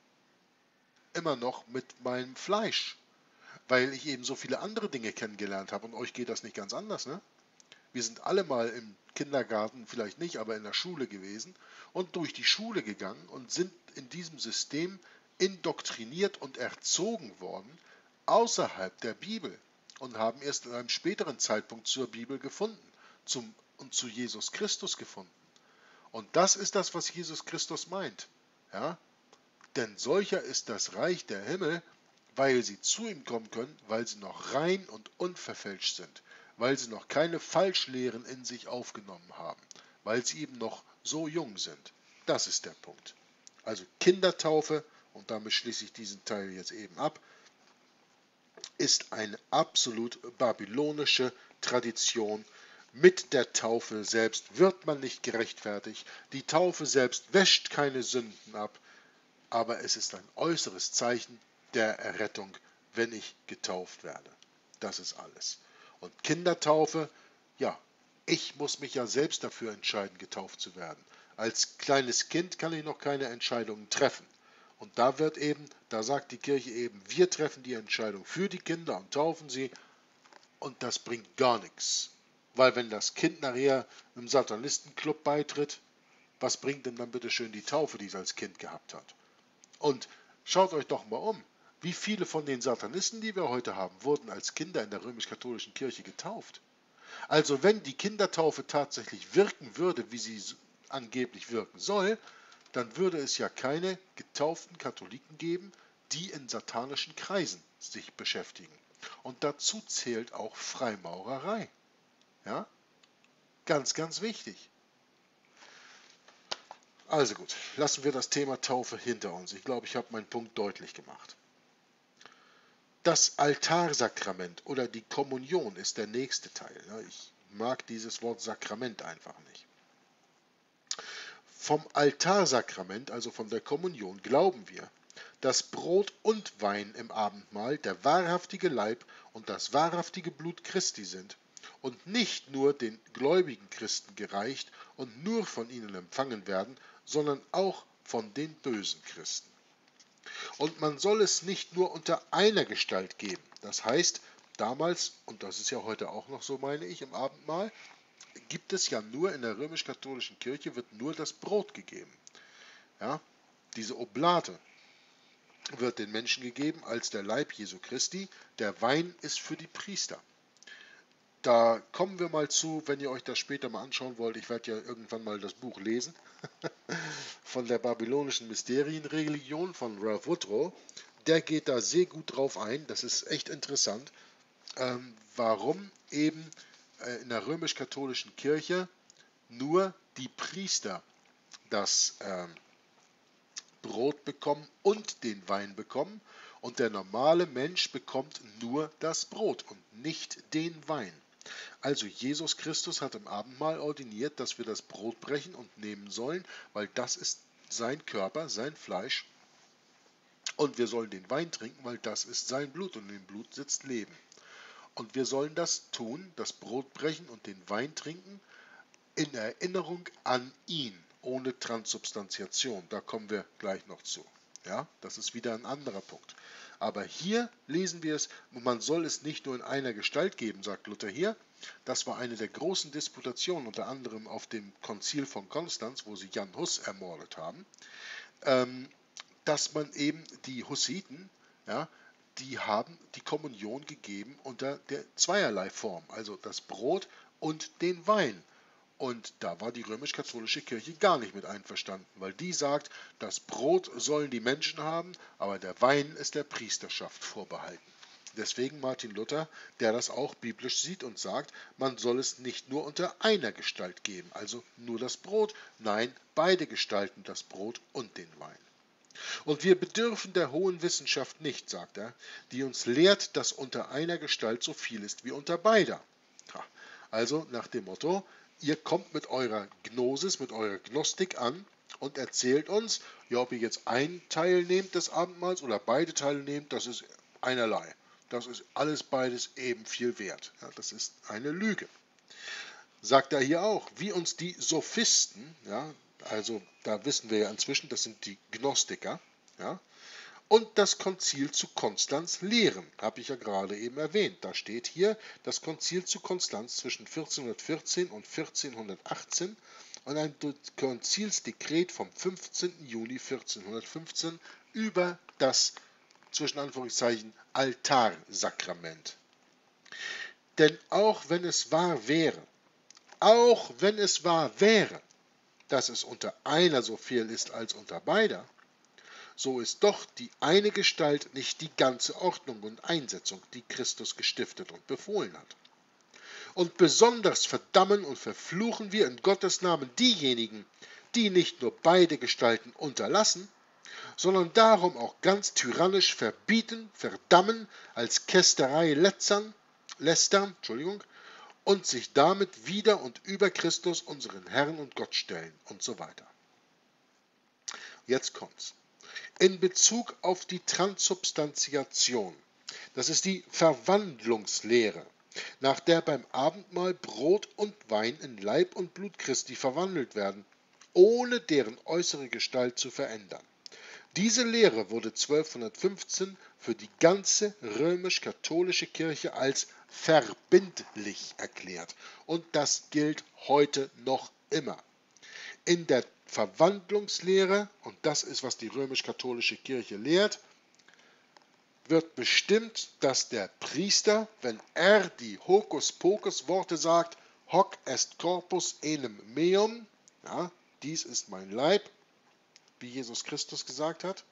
immer noch mit meinem Fleisch, weil ich eben so viele andere Dinge kennengelernt habe und euch geht das nicht ganz anders, ne? Wir sind alle mal im Kindergarten, vielleicht nicht, aber in der Schule gewesen und durch die Schule gegangen und sind in diesem System indoktriniert und erzogen worden außerhalb der Bibel und haben erst in einem späteren Zeitpunkt zur Bibel gefunden zum, und zu Jesus Christus gefunden. Und das ist das, was Jesus Christus meint. Ja? Denn solcher ist das Reich der Himmel, weil sie zu ihm kommen können, weil sie noch rein und unverfälscht sind, weil sie noch keine Falschlehren in sich aufgenommen haben, weil sie eben noch so jung sind. Das ist der Punkt. Also Kindertaufe, und damit schließe ich diesen Teil jetzt eben ab, ist eine absolut babylonische Tradition. Mit der Taufe selbst wird man nicht gerechtfertigt. Die Taufe selbst wäscht keine Sünden ab, aber es ist ein äußeres Zeichen der Errettung, wenn ich getauft werde. Das ist alles. Und Kindertaufe, ja, ich muss mich ja selbst dafür entscheiden, getauft zu werden. Als kleines Kind kann ich noch keine Entscheidungen treffen. Und da wird eben, da sagt die Kirche eben, wir treffen die Entscheidung für die Kinder und taufen sie. Und das bringt gar nichts. Weil wenn das Kind nachher einem Satanistenclub beitritt, was bringt denn dann bitte schön die Taufe, die es als Kind gehabt hat? Und schaut euch doch mal um. Wie viele von den Satanisten, die wir heute haben, wurden als Kinder in der römisch-katholischen Kirche getauft? Also wenn die Kindertaufe tatsächlich wirken würde, wie sie angeblich wirken soll, dann würde es ja keine getauften Katholiken geben, die in satanischen Kreisen sich beschäftigen. Und dazu zählt auch Freimaurerei. Ja? Ganz, ganz wichtig. Also gut, lassen wir das Thema Taufe hinter uns. Ich glaube, ich habe meinen Punkt deutlich gemacht. Das Altarsakrament oder die Kommunion ist der nächste Teil. Ich mag dieses Wort Sakrament einfach nicht. Vom Altarsakrament, also von der Kommunion, glauben wir, dass Brot und Wein im Abendmahl der wahrhaftige Leib und das wahrhaftige Blut Christi sind und nicht nur den gläubigen Christen gereicht und nur von ihnen empfangen werden, sondern auch von den bösen Christen. Und man soll es nicht nur unter einer Gestalt geben. Das heißt, damals, und das ist ja heute auch noch so, meine ich, im Abendmahl, gibt es ja nur in der römisch-katholischen Kirche, wird nur das Brot gegeben. Ja, diese Oblate wird den Menschen gegeben als der Leib Jesu Christi. Der Wein ist für die Priester. Da kommen wir mal zu, wenn ihr euch das später mal anschauen wollt. Ich werde ja irgendwann mal das Buch lesen von der babylonischen Mysterienreligion von Ralph Woodrow. Der geht da sehr gut drauf ein. Das ist echt interessant, ähm, warum eben äh, in der römisch-katholischen Kirche nur die Priester das ähm, Brot bekommen und den Wein bekommen und der normale Mensch bekommt nur das Brot und nicht den Wein. Also Jesus Christus hat im Abendmahl ordiniert, dass wir das Brot brechen und nehmen sollen, weil das ist sein Körper, sein Fleisch, und wir sollen den Wein trinken, weil das ist sein Blut und in dem Blut sitzt Leben. Und wir sollen das tun, das Brot brechen und den Wein trinken, in Erinnerung an ihn, ohne Transsubstantiation. Da kommen wir gleich noch zu. Ja, das ist wieder ein anderer Punkt. Aber hier lesen wir es, man soll es nicht nur in einer Gestalt geben, sagt Luther hier. Das war eine der großen Disputationen, unter anderem auf dem Konzil von Konstanz, wo sie Jan Hus ermordet haben, ähm, dass man eben die Hussiten, ja, die haben die Kommunion gegeben unter der zweierlei Form, also das Brot und den Wein. Und da war die römisch-katholische Kirche gar nicht mit einverstanden, weil die sagt, das Brot sollen die Menschen haben, aber der Wein ist der Priesterschaft vorbehalten. Deswegen Martin Luther, der das auch biblisch sieht und sagt, man soll es nicht nur unter einer Gestalt geben, also nur das Brot, nein, beide gestalten das Brot und den Wein. Und wir bedürfen der hohen Wissenschaft nicht, sagt er, die uns lehrt, dass unter einer Gestalt so viel ist wie unter beider. Also nach dem Motto, ihr kommt mit eurer Gnosis, mit eurer Gnostik an und erzählt uns, ja, ob ihr jetzt einen Teil nehmt des Abendmahls oder beide Teile nehmt, das ist einerlei. Das ist alles beides eben viel wert. Ja, das ist eine Lüge. Sagt er hier auch, wie uns die Sophisten, ja, also da wissen wir ja inzwischen, das sind die Gnostiker, ja, und das Konzil zu Konstanz lehren, habe ich ja gerade eben erwähnt. Da steht hier das Konzil zu Konstanz zwischen vierzehnhundertvierzehn und vierzehnhundertachtzehn und ein Konzilsdekret vom fünfzehnten Juni vierzehnhundertfünfzehn über das, zwischen Anführungszeichen, Altarsakrament. Denn auch wenn es wahr wäre, auch wenn es wahr wäre, dass es unter einer so viel ist als unter beider, so ist doch die eine Gestalt nicht die ganze Ordnung und Einsetzung, die Christus gestiftet und befohlen hat. Und besonders verdammen und verfluchen wir in Gottes Namen diejenigen, die nicht nur beide Gestalten unterlassen, sondern darum auch ganz tyrannisch verbieten, verdammen, als Kästerei letztern, lästern, Entschuldigung, und sich damit wider und über Christus, unseren Herrn und Gott stellen und so weiter. Jetzt kommt's. In Bezug auf die Transsubstantiation, das ist die Verwandlungslehre, nach der beim Abendmahl Brot und Wein in Leib und Blut Christi verwandelt werden, ohne deren äußere Gestalt zu verändern. Diese Lehre wurde zwölfhundertfünfzehn für die ganze römisch-katholische Kirche als verbindlich erklärt und das gilt heute noch immer. In der Verwandlungslehre, und das ist, was die römisch-katholische Kirche lehrt, wird bestimmt, dass der Priester, wenn er die Hokuspokus-Worte sagt, hoc est corpus enim meum, ja, dies ist mein Leib, wie Jesus Christus gesagt hat,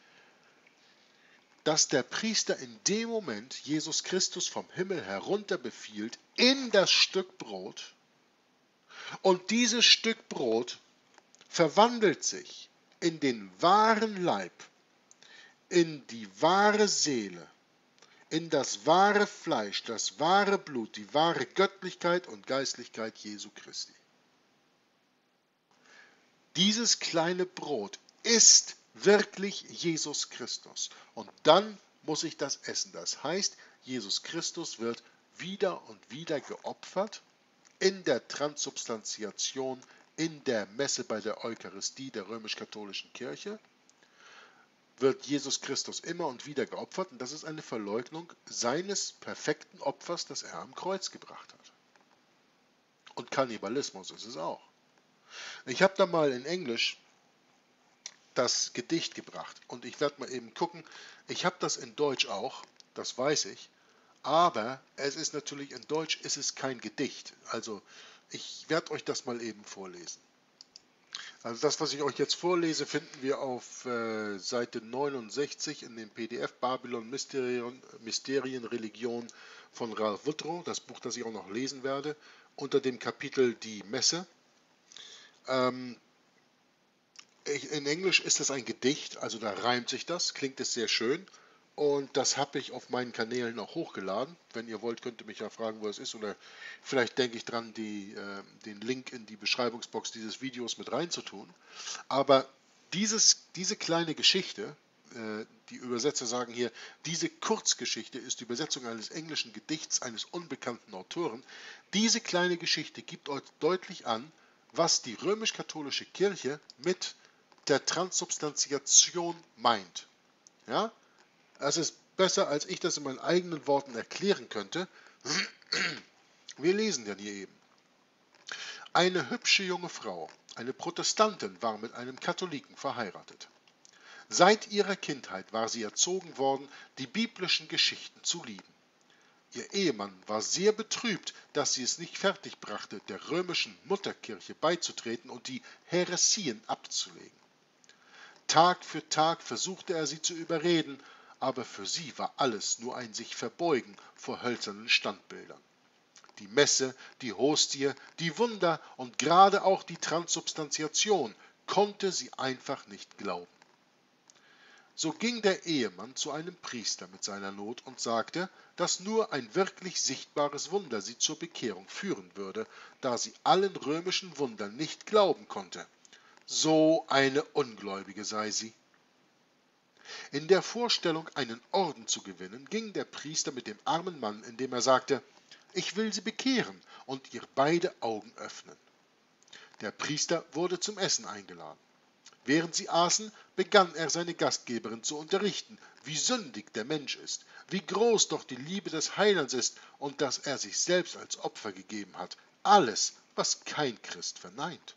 dass der Priester in dem Moment Jesus Christus vom Himmel herunter befiehlt in das Stück Brot und dieses Stück Brot verwandelt sich in den wahren Leib, in die wahre Seele, in das wahre Fleisch, das wahre Blut, die wahre Göttlichkeit und Geistlichkeit Jesu Christi. Dieses kleine Brot ist wirklich Jesus Christus. Und dann muss ich das essen. Das heißt, Jesus Christus wird wieder und wieder geopfert in der Transsubstantiation, in der Messe bei der Eucharistie der römisch-katholischen Kirche, wird Jesus Christus immer und wieder geopfert, und das ist eine Verleugnung seines perfekten Opfers, das er am Kreuz gebracht hat. Und Kannibalismus ist es auch. Ich habe da mal in Englisch das Gedicht gebracht und ich werde mal eben gucken. Ich habe das in Deutsch auch, das weiß ich, aber es ist natürlich, in Deutsch ist es kein Gedicht. Also ich werde euch das mal eben vorlesen. Also das, was ich euch jetzt vorlese, finden wir auf äh, Seite neunundsechzig in dem P D F Babylon Mysterien, Mysterien Religion von Ralph Woodrow, das Buch, das ich auch noch lesen werde, unter dem Kapitel Die Messe. Ähm, ich, in Englisch ist das ein Gedicht, also da reimt sich das, klingt es sehr schön. Und das habe ich auf meinen Kanälen auch hochgeladen. Wenn ihr wollt, könnt ihr mich ja fragen, wo es ist. Oder vielleicht denke ich dran, die, äh, den Link in die Beschreibungsbox dieses Videos mit reinzutun. Aber dieses, diese kleine Geschichte, äh, die Übersetzer sagen hier, diese Kurzgeschichte ist die Übersetzung eines englischen Gedichts eines unbekannten Autoren. Diese kleine Geschichte gibt euch deutlich an, was die römisch-katholische Kirche mit der Transsubstantiation meint. Ja? Es ist besser, als ich das in meinen eigenen Worten erklären könnte. Wir lesen dann hier eben. Eine hübsche junge Frau, eine Protestantin, war mit einem Katholiken verheiratet. Seit ihrer Kindheit war sie erzogen worden, die biblischen Geschichten zu lieben. Ihr Ehemann war sehr betrübt, dass sie es nicht fertigbrachte, der römischen Mutterkirche beizutreten und die Häresien abzulegen. Tag für Tag versuchte er sie zu überreden, aber für sie war alles nur ein sich verbeugen vor hölzernen Standbildern. Die Messe, die Hostie, die Wunder und gerade auch die Transsubstantiation konnte sie einfach nicht glauben. So ging der Ehemann zu einem Priester mit seiner Not und sagte, dass nur ein wirklich sichtbares Wunder sie zur Bekehrung führen würde, da sie allen römischen Wundern nicht glauben konnte. So eine Ungläubige sei sie. In der Vorstellung, einen Orden zu gewinnen, ging der Priester mit dem armen Mann, indem er sagte, ich will sie bekehren und ihr beide Augen öffnen. Der Priester wurde zum Essen eingeladen. Während sie aßen, begann er seine Gastgeberin zu unterrichten, wie sündig der Mensch ist, wie groß doch die Liebe des Heilands ist und dass er sich selbst als Opfer gegeben hat, alles, was kein Christ verneint.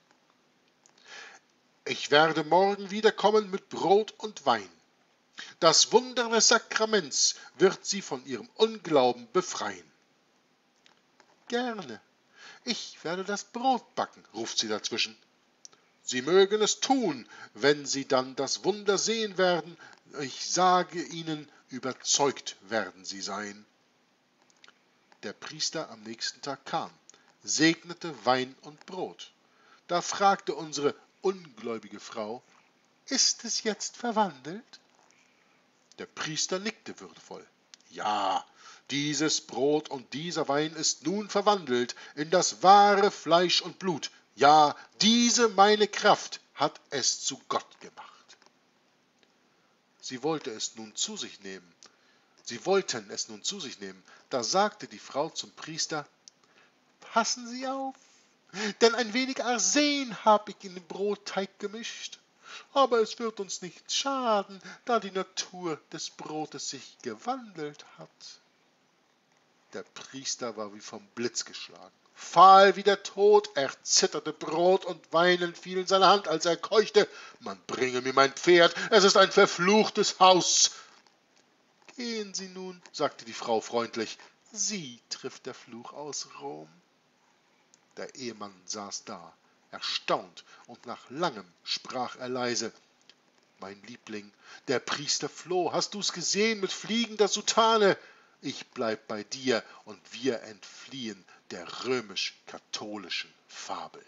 Ich werde morgen wiederkommen mit Brot und Wein. Das Wunder des Sakraments wird sie von ihrem Unglauben befreien. Gerne. Ich werde das Brot backen, ruft sie dazwischen. Sie mögen es tun, wenn Sie dann das Wunder sehen werden. Ich sage Ihnen, überzeugt werden Sie sein. Der Priester am nächsten Tag kam, segnete Wein und Brot. Da fragte unsere ungläubige Frau, ist es jetzt verwandelt? Der Priester nickte würdevoll. Ja, dieses Brot und dieser Wein ist nun verwandelt in das wahre Fleisch und Blut. Ja, diese meine Kraft hat es zu Gott gemacht. Sie wollte es nun zu sich nehmen. Sie wollten es nun zu sich nehmen. Da sagte die Frau zum Priester, passen Sie auf, denn ein wenig Arsen habe ich in den Brotteig gemischt. Aber es wird uns nicht schaden, da die Natur des Brotes sich gewandelt hat. Der Priester war wie vom Blitz geschlagen. Fahl wie der Tod, erzitterte Brot und Wein entfiel in seine Hand, als er keuchte, man bringe mir mein Pferd, es ist ein verfluchtes Haus. Gehen Sie nun, sagte die Frau freundlich, Sie trifft der Fluch aus Rom. Der Ehemann saß da, erstaunt, und nach langem sprach er leise, mein Liebling, der Priester floh, hast du's gesehen mit fliegender Soutane? Ich bleib bei dir und wir entfliehen der römisch-katholischen Fabel.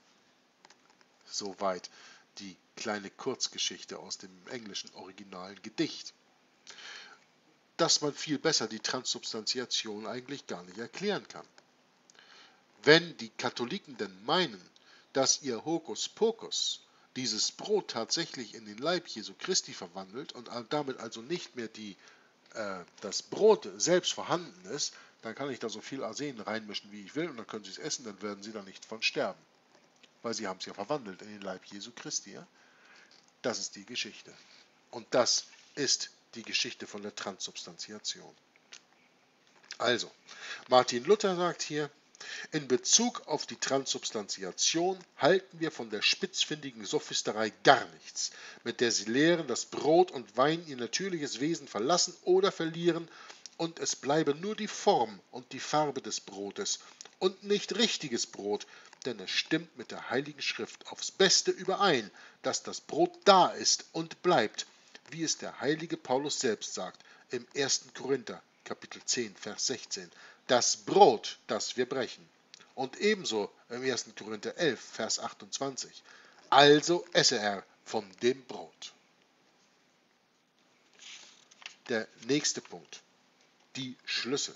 Soweit die kleine Kurzgeschichte aus dem englischen originalen Gedicht. Dass man viel besser die Transsubstantiation eigentlich gar nicht erklären kann. Wenn die Katholiken denn meinen, dass ihr Hokuspokus dieses Brot tatsächlich in den Leib Jesu Christi verwandelt und damit also nicht mehr die, äh, das Brot selbst vorhanden ist, dann kann ich da so viel Arsen reinmischen, wie ich will, und dann können Sie es essen, dann werden Sie da nicht von sterben. Weil Sie haben es ja verwandelt in den Leib Jesu Christi. Ja? Das ist die Geschichte. Und das ist die Geschichte von der Transsubstantiation. Also, Martin Luther sagt hier, in Bezug auf die Transsubstantiation halten wir von der spitzfindigen Sophisterei gar nichts, mit der sie lehren, dass Brot und Wein ihr natürliches Wesen verlassen oder verlieren und es bleibe nur die Form und die Farbe des Brotes und nicht richtiges Brot, denn es stimmt mit der Heiligen Schrift aufs Beste überein, dass das Brot da ist und bleibt, wie es der heilige Paulus selbst sagt im ersten Korinther Kapitel zehn, Vers sechzehn, das Brot, das wir brechen. Und ebenso im ersten Korinther elf, Vers achtundzwanzig, also esse er von dem Brot. Der nächste Punkt, die Schlüssel.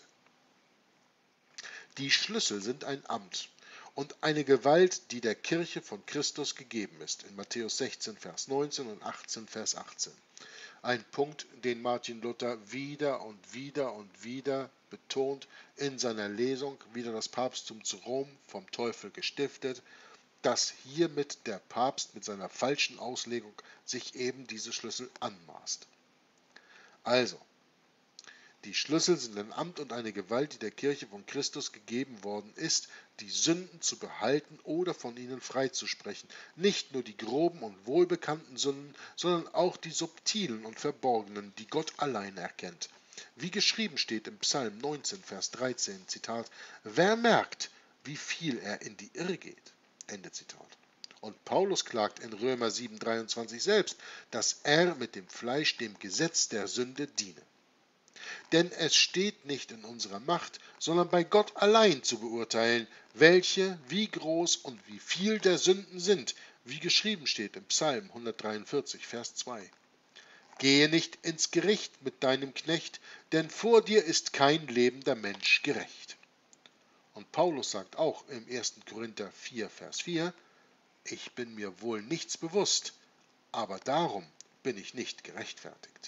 Die Schlüssel sind ein Amt und eine Gewalt, die der Kirche von Christus gegeben ist, in Matthäus sechzehn, Vers neunzehn und achtzehn, Vers achtzehn. Ein Punkt, den Martin Luther wieder und wieder und wieder betont in seiner Lesung, wieder das Papsttum zu Rom vom Teufel gestiftet, dass hiermit der Papst mit seiner falschen Auslegung sich eben diese Schlüssel anmaßt. Also, die Schlüssel sind ein Amt und eine Gewalt, die der Kirche von Christus gegeben worden ist, die Sünden zu behalten oder von ihnen freizusprechen. Nicht nur die groben und wohlbekannten Sünden, sondern auch die subtilen und verborgenen, die Gott allein erkennt. Wie geschrieben steht im Psalm neunzehn, Vers dreizehn, Zitat, wer merkt, wie viel er in die Irre geht? Ende Zitat. Und Paulus klagt in Römer sieben, dreiundzwanzig selbst, dass er mit dem Fleisch dem Gesetz der Sünde diene. Denn es steht nicht in unserer Macht, sondern bei Gott allein zu beurteilen, welche, wie groß und wie viel der Sünden sind, wie geschrieben steht im Psalm hundertdreiundvierzig, Vers zwei. Gehe nicht ins Gericht mit deinem Knecht, denn vor dir ist kein lebender Mensch gerecht. Und Paulus sagt auch im ersten Korinther vier, Vers vier, ich bin mir wohl nichts bewusst, aber darum bin ich nicht gerechtfertigt.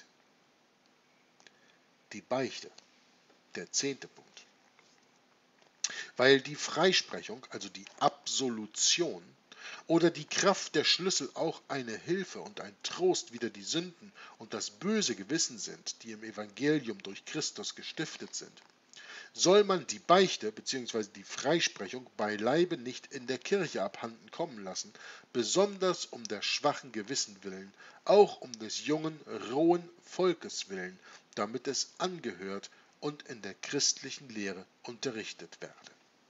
Die Beichte, der zehnte Punkt. Weil die Freisprechung, also die Absolution oder die Kraft der Schlüssel auch eine Hilfe und ein Trost wider die Sünden und das böse Gewissen sind, die im Evangelium durch Christus gestiftet sind, soll man die Beichte bzw. die Freisprechung beileibe nicht in der Kirche abhanden kommen lassen, besonders um der schwachen Gewissen willen, auch um des jungen, rohen Volkes willen, damit es angehört und in der christlichen Lehre unterrichtet werde.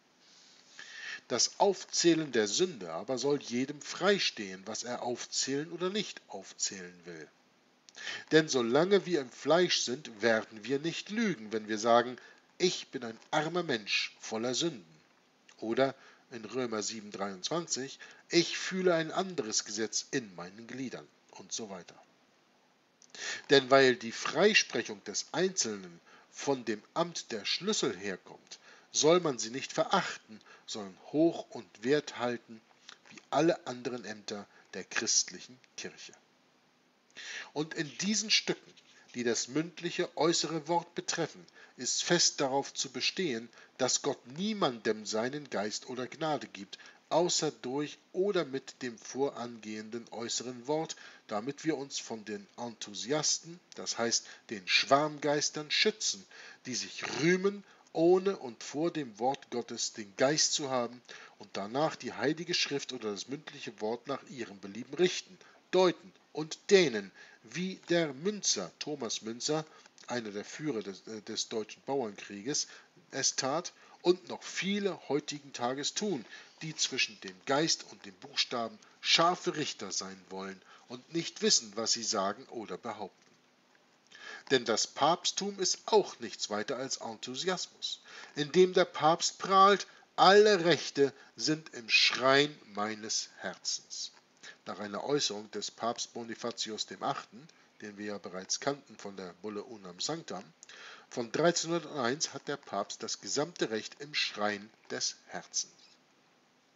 Das Aufzählen der Sünde aber soll jedem freistehen, was er aufzählen oder nicht aufzählen will. Denn solange wir im Fleisch sind, werden wir nicht lügen, wenn wir sagen, ich bin ein armer Mensch voller Sünden. Oder in Römer sieben, dreiundzwanzig, ich fühle ein anderes Gesetz in meinen Gliedern und so weiter. Denn weil die Freisprechung des Einzelnen von dem Amt der Schlüssel herkommt, soll man sie nicht verachten, sondern hoch und wert halten, wie alle anderen Ämter der christlichen Kirche. Und in diesen Stücken, die das mündliche äußere Wort betreffen, ist fest darauf zu bestehen, dass Gott niemandem seinen Geist oder Gnade gibt, außer durch oder mit dem vorangehenden äußeren Wort, damit wir uns von den Enthusiasten, das heißt den Schwarmgeistern, schützen, die sich rühmen, ohne und vor dem Wort Gottes den Geist zu haben und danach die Heilige Schrift oder das mündliche Wort nach ihrem Belieben richten, deuten und dehnen, wie der Münzer, Thomas Münzer, einer der Führer des, äh, des Deutschen Bauernkrieges, es tat und noch viele heutigen Tages tun, die zwischen dem Geist und dem Buchstaben scharfe Richter sein wollen und nicht wissen, was sie sagen oder behaupten. Denn das Papsttum ist auch nichts weiter als Enthusiasmus, indem der Papst prahlt, alle Rechte sind im Schrein meines Herzens. Nach einer Äußerung des Papst Bonifatius der Achte., den wir ja bereits kannten von der Bulle Unam Sanctam, von dreizehnhunderteins hat der Papst das gesamte Recht im Schrein des Herzens.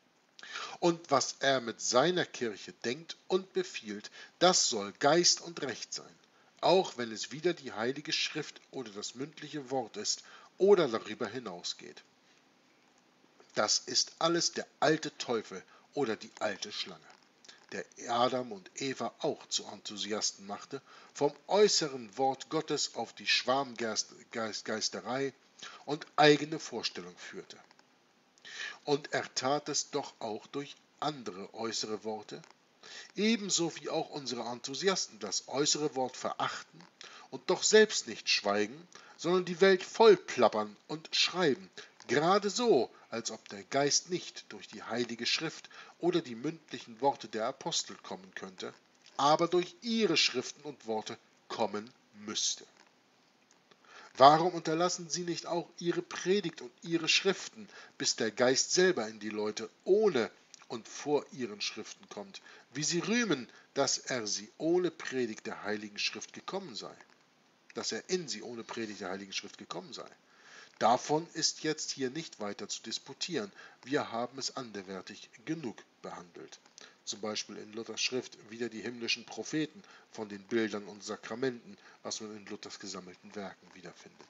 Und was er mit seiner Kirche denkt und befiehlt, das soll Geist und Recht sein, auch wenn es wieder die Heilige Schrift oder das mündliche Wort ist oder darüber hinausgeht. Das ist alles der alte Teufel oder die alte Schlange, der Adam und Eva auch zu Enthusiasten machte, vom äußeren Wort Gottes auf die Schwarmgeisterei und eigene Vorstellung führte. Und er tat es doch auch durch andere äußere Worte, ebenso wie auch unsere Enthusiasten das äußere Wort verachten und doch selbst nicht schweigen, sondern die Welt vollplappern und schreiben, gerade so, als ob der Geist nicht durch die Heilige Schrift oder die mündlichen Worte der Apostel kommen könnte, aber durch ihre Schriften und Worte kommen müsste. Warum unterlassen sie nicht auch ihre Predigt und ihre Schriften, bis der Geist selber in die Leute ohne und vor ihren Schriften kommt, wie sie rühmen, dass er sie ohne Predigt der Heiligen Schrift gekommen sei, dass er in sie ohne Predigt der Heiligen Schrift gekommen sei? Davon ist jetzt hier nicht weiter zu disputieren. Wir haben es anderweitig genug behandelt. Zum Beispiel in Luthers Schrift wieder die himmlischen Propheten von den Bildern und Sakramenten, was man in Luthers gesammelten Werken wiederfindet.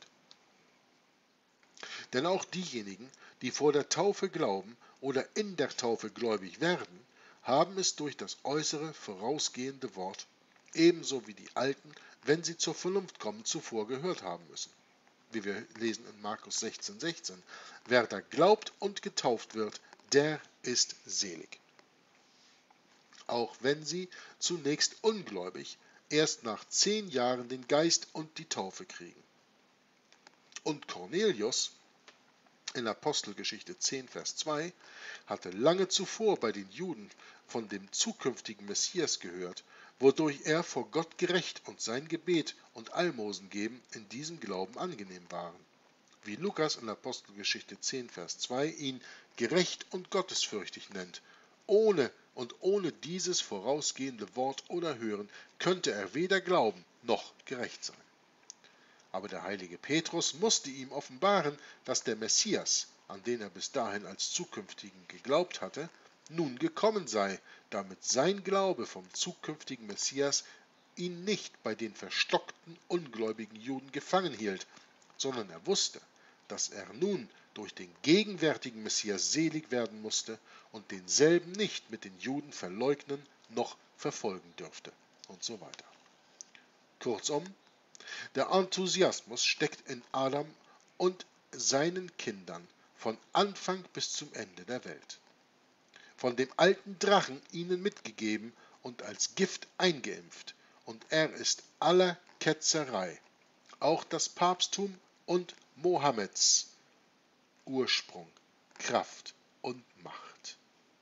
Denn auch diejenigen, die vor der Taufe glauben oder in der Taufe gläubig werden, haben es durch das äußere vorausgehende Wort, ebenso wie die Alten, wenn sie zur Vernunft kommen, zuvor gehört haben müssen. Wie wir lesen in Markus sechzehn, sechzehn. Wer da glaubt und getauft wird, der ist selig. Auch wenn sie zunächst ungläubig, erst nach zehn Jahren den Geist und die Taufe kriegen. Und Cornelius in Apostelgeschichte zehn, Vers zwei hatte lange zuvor bei den Juden von dem zukünftigen Messias gehört, wodurch er vor Gott gerecht und sein Gebet und Almosen geben in diesem Glauben angenehm waren. Wie Lukas in Apostelgeschichte zehn, Vers zwei ihn gerecht und gottesfürchtig nennt. Ohne und ohne dieses vorausgehende Wort oder Hören könnte er weder glauben noch gerecht sein. Aber der heilige Petrus musste ihm offenbaren, dass der Messias, an den er bis dahin als zukünftigen geglaubt hatte, nun gekommen sei, damit sein Glaube vom zukünftigen Messias ihn nicht bei den verstockten, ungläubigen Juden gefangen hielt, sondern er wusste, dass er nun durch den gegenwärtigen Messias selig werden musste und denselben nicht mit den Juden verleugnen noch verfolgen dürfte und so weiter. Kurzum, der Enthusiasmus steckt in Adam und seinen Kindern von Anfang bis zum Ende der Welt. Von dem alten Drachen ihnen mitgegeben und als Gift eingeimpft, und er ist aller Ketzerei, auch das Papsttum und Mohammeds Ursprung, Kraft und Macht.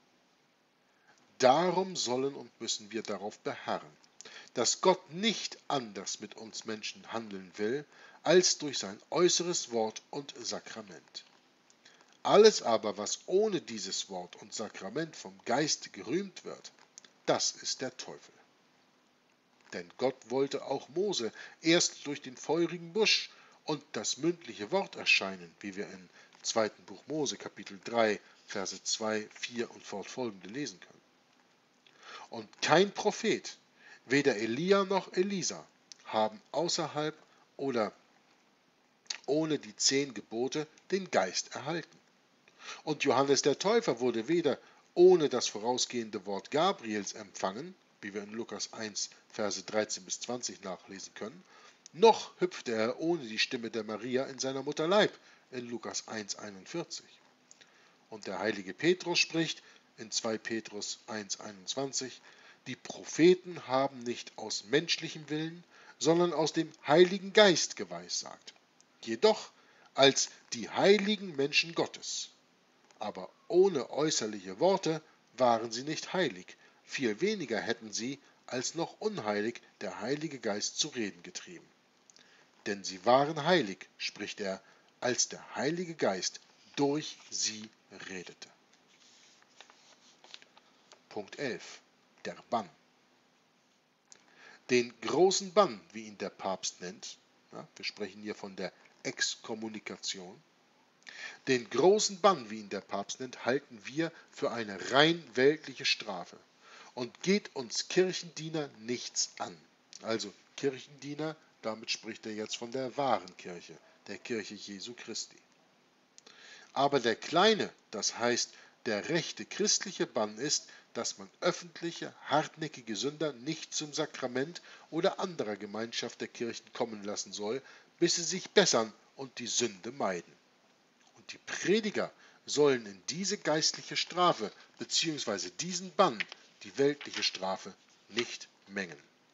Darum sollen und müssen wir darauf beharren, dass Gott nicht anders mit uns Menschen handeln will, als durch sein äußeres Wort und Sakrament. Alles aber, was ohne dieses Wort und Sakrament vom Geist gerühmt wird, das ist der Teufel. Denn Gott wollte auch Mose erst durch den feurigen Busch und das mündliche Wort erscheinen, wie wir im zweiten Buch Mose, Kapitel drei, Verse zwei, vier und fortfolgende lesen können. Und kein Prophet, weder Elia noch Elisa, haben außerhalb oder ohne die zehn Gebote den Geist erhalten. Und Johannes der Täufer wurde weder ohne das vorausgehende Wort Gabriels empfangen, wie wir in Lukas eins, Verse dreizehn bis zwanzig nachlesen können, noch hüpfte er ohne die Stimme der Maria in seiner Mutter Leib, in Lukas eins, einundvierzig. Und der heilige Petrus spricht in zwei Petrus eins, einundzwanzig, die Propheten haben nicht aus menschlichem Willen, sondern aus dem Heiligen Geist geweissagt. Jedoch als die heiligen Menschen Gottes. Aber ohne äußerliche Worte waren sie nicht heilig, viel weniger hätten sie, als noch unheilig, der Heilige Geist zu reden getrieben. Denn sie waren heilig, spricht er, als der Heilige Geist durch sie redete. Punkt elf. Der Bann. Den großen Bann, wie ihn der Papst nennt, ja, wir sprechen hier von der Exkommunikation, Den großen Bann, wie ihn der Papst nennt, halten wir für eine rein weltliche Strafe und geht uns Kirchendiener nichts an. Also Kirchendiener, damit spricht er jetzt von der wahren Kirche, der Kirche Jesu Christi. Aber der kleine, das heißt der rechte christliche Bann ist, dass man öffentliche, hartnäckige Sünder nicht zum Sakrament oder anderer Gemeinschaft der Kirchen kommen lassen soll, bis sie sich bessern und die Sünde meiden. Und die Prediger sollen in diese geistliche Strafe bzw. diesen Bann, die weltliche Strafe, nicht mengen.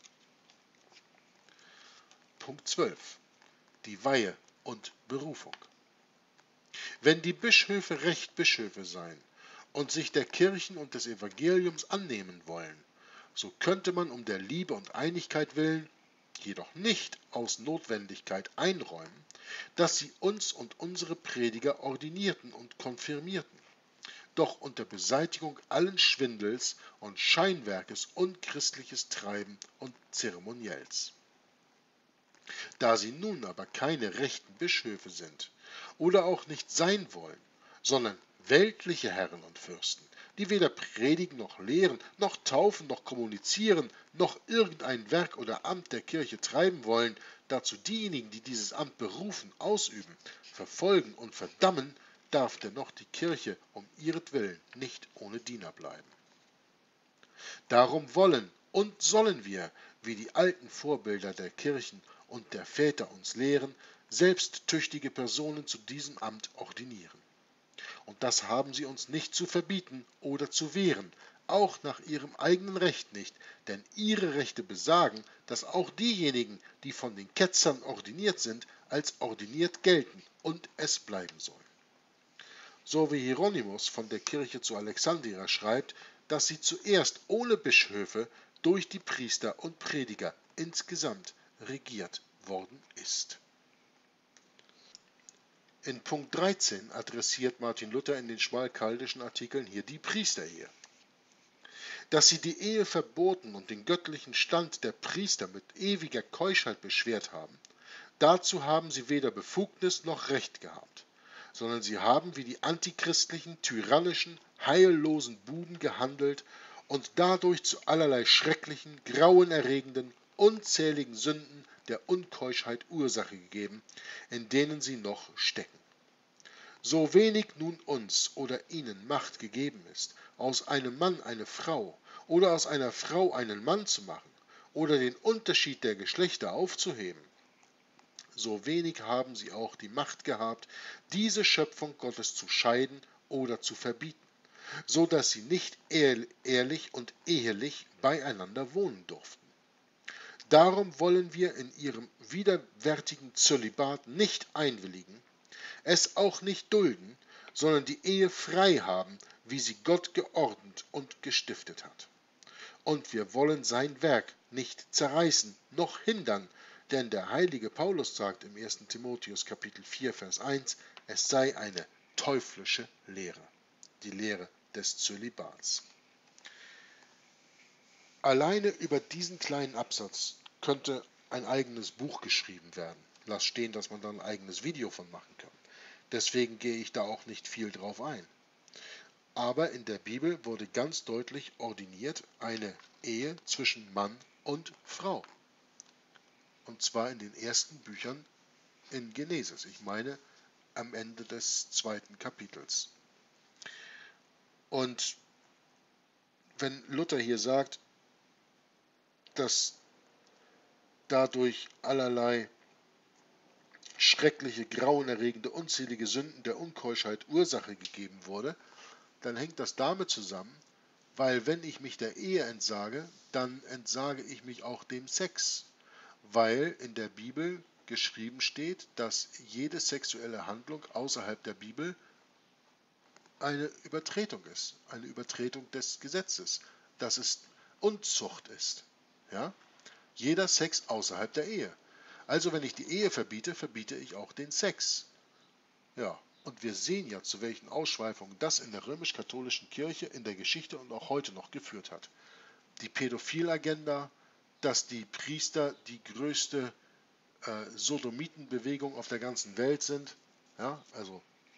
Punkt zwölf. Die Weihe und Berufung. Wenn die Bischöfe recht Bischöfe seien und sich der Kirchen und des Evangeliums annehmen wollen, so könnte man um der Liebe und Einigkeit willen, jedoch nicht aus Notwendigkeit einräumen, dass sie uns und unsere Prediger ordinierten und konfirmierten, doch unter Beseitigung allen Schwindels und Scheinwerkes und christliches Treiben und Zeremoniells. Da sie nun aber keine rechten Bischöfe sind oder auch nicht sein wollen, sondern weltliche Herren und Fürsten, die weder predigen noch lehren, noch taufen noch kommunizieren, noch irgendein Werk oder Amt der Kirche treiben wollen, dazu diejenigen, die dieses Amt berufen, ausüben, verfolgen und verdammen, darf dennoch die Kirche um ihretwillen nicht ohne Diener bleiben. Darum wollen und sollen wir, wie die alten Vorbilder der Kirchen und der Väter uns lehren, selbst tüchtige Personen zu diesem Amt ordinieren. Und das haben sie uns nicht zu verbieten oder zu wehren, auch nach ihrem eigenen Recht nicht, denn ihre Rechte besagen, dass auch diejenigen, die von den Ketzern ordiniert sind, als ordiniert gelten und es bleiben sollen. So wie Hieronymus von der Kirche zu Alexandria schreibt, dass sie zuerst ohne Bischöfe durch die Priester und Prediger insgesamt regiert worden ist. In Punkt dreizehn adressiert Martin Luther in den schmalkaldischen Artikeln hier die Priesterehe. Dass sie die Ehe verboten und den göttlichen Stand der Priester mit ewiger Keuschheit beschwert haben, dazu haben sie weder Befugnis noch Recht gehabt, sondern sie haben wie die antichristlichen, tyrannischen, heillosen Buben gehandelt und dadurch zu allerlei schrecklichen, grauenerregenden, unzähligen Sünden der Unkeuschheit Ursache gegeben, in denen sie noch stecken. So wenig nun uns oder ihnen Macht gegeben ist, aus einem Mann eine Frau oder aus einer Frau einen Mann zu machen oder den Unterschied der Geschlechter aufzuheben, so wenig haben sie auch die Macht gehabt, diese Schöpfung Gottes zu scheiden oder zu verbieten, so dass sie nicht ehrlich und ehelich beieinander wohnen durften. Darum wollen wir in ihrem widerwärtigen Zölibat nicht einwilligen, es auch nicht dulden, sondern die Ehe frei haben, wie sie Gott geordnet und gestiftet hat. Und wir wollen sein Werk nicht zerreißen noch hindern, denn der heilige Paulus sagt im ersten Timotheus Kapitel vier, Vers eins, es sei eine teuflische Lehre, die Lehre des Zölibats. Alleine über diesen kleinen Absatz könnte ein eigenes Buch geschrieben werden. Lass stehen, dass man da ein eigenes Video von machen kann. Deswegen gehe ich da auch nicht viel drauf ein. Aber in der Bibel wurde ganz deutlich ordiniert eine Ehe zwischen Mann und Frau. Und zwar in den ersten Büchern in Genesis. Ich meine am Ende des zweiten Kapitels. Und wenn Luther hier sagt, dass dadurch allerlei schreckliche, grauenerregende, unzählige Sünden der Unkeuschheit Ursache gegeben wurde, dann hängt das damit zusammen, weil wenn ich mich der Ehe entsage, dann entsage ich mich auch dem Sex, weil in der Bibel geschrieben steht, dass jede sexuelle Handlung außerhalb der Bibel eine Übertretung ist, eine Übertretung des Gesetzes, dass es Unzucht ist. Ja? Jeder Sex außerhalb der Ehe. Also wenn ich die Ehe verbiete, verbiete ich auch den Sex. Ja, und wir sehen ja, zu welchen Ausschweifungen das in der römisch-katholischen Kirche in der Geschichte und auch heute noch geführt hat. Die Pädophilagenda, dass die Priester die größte äh, Sodomitenbewegung auf der ganzen Welt sind. Ja, also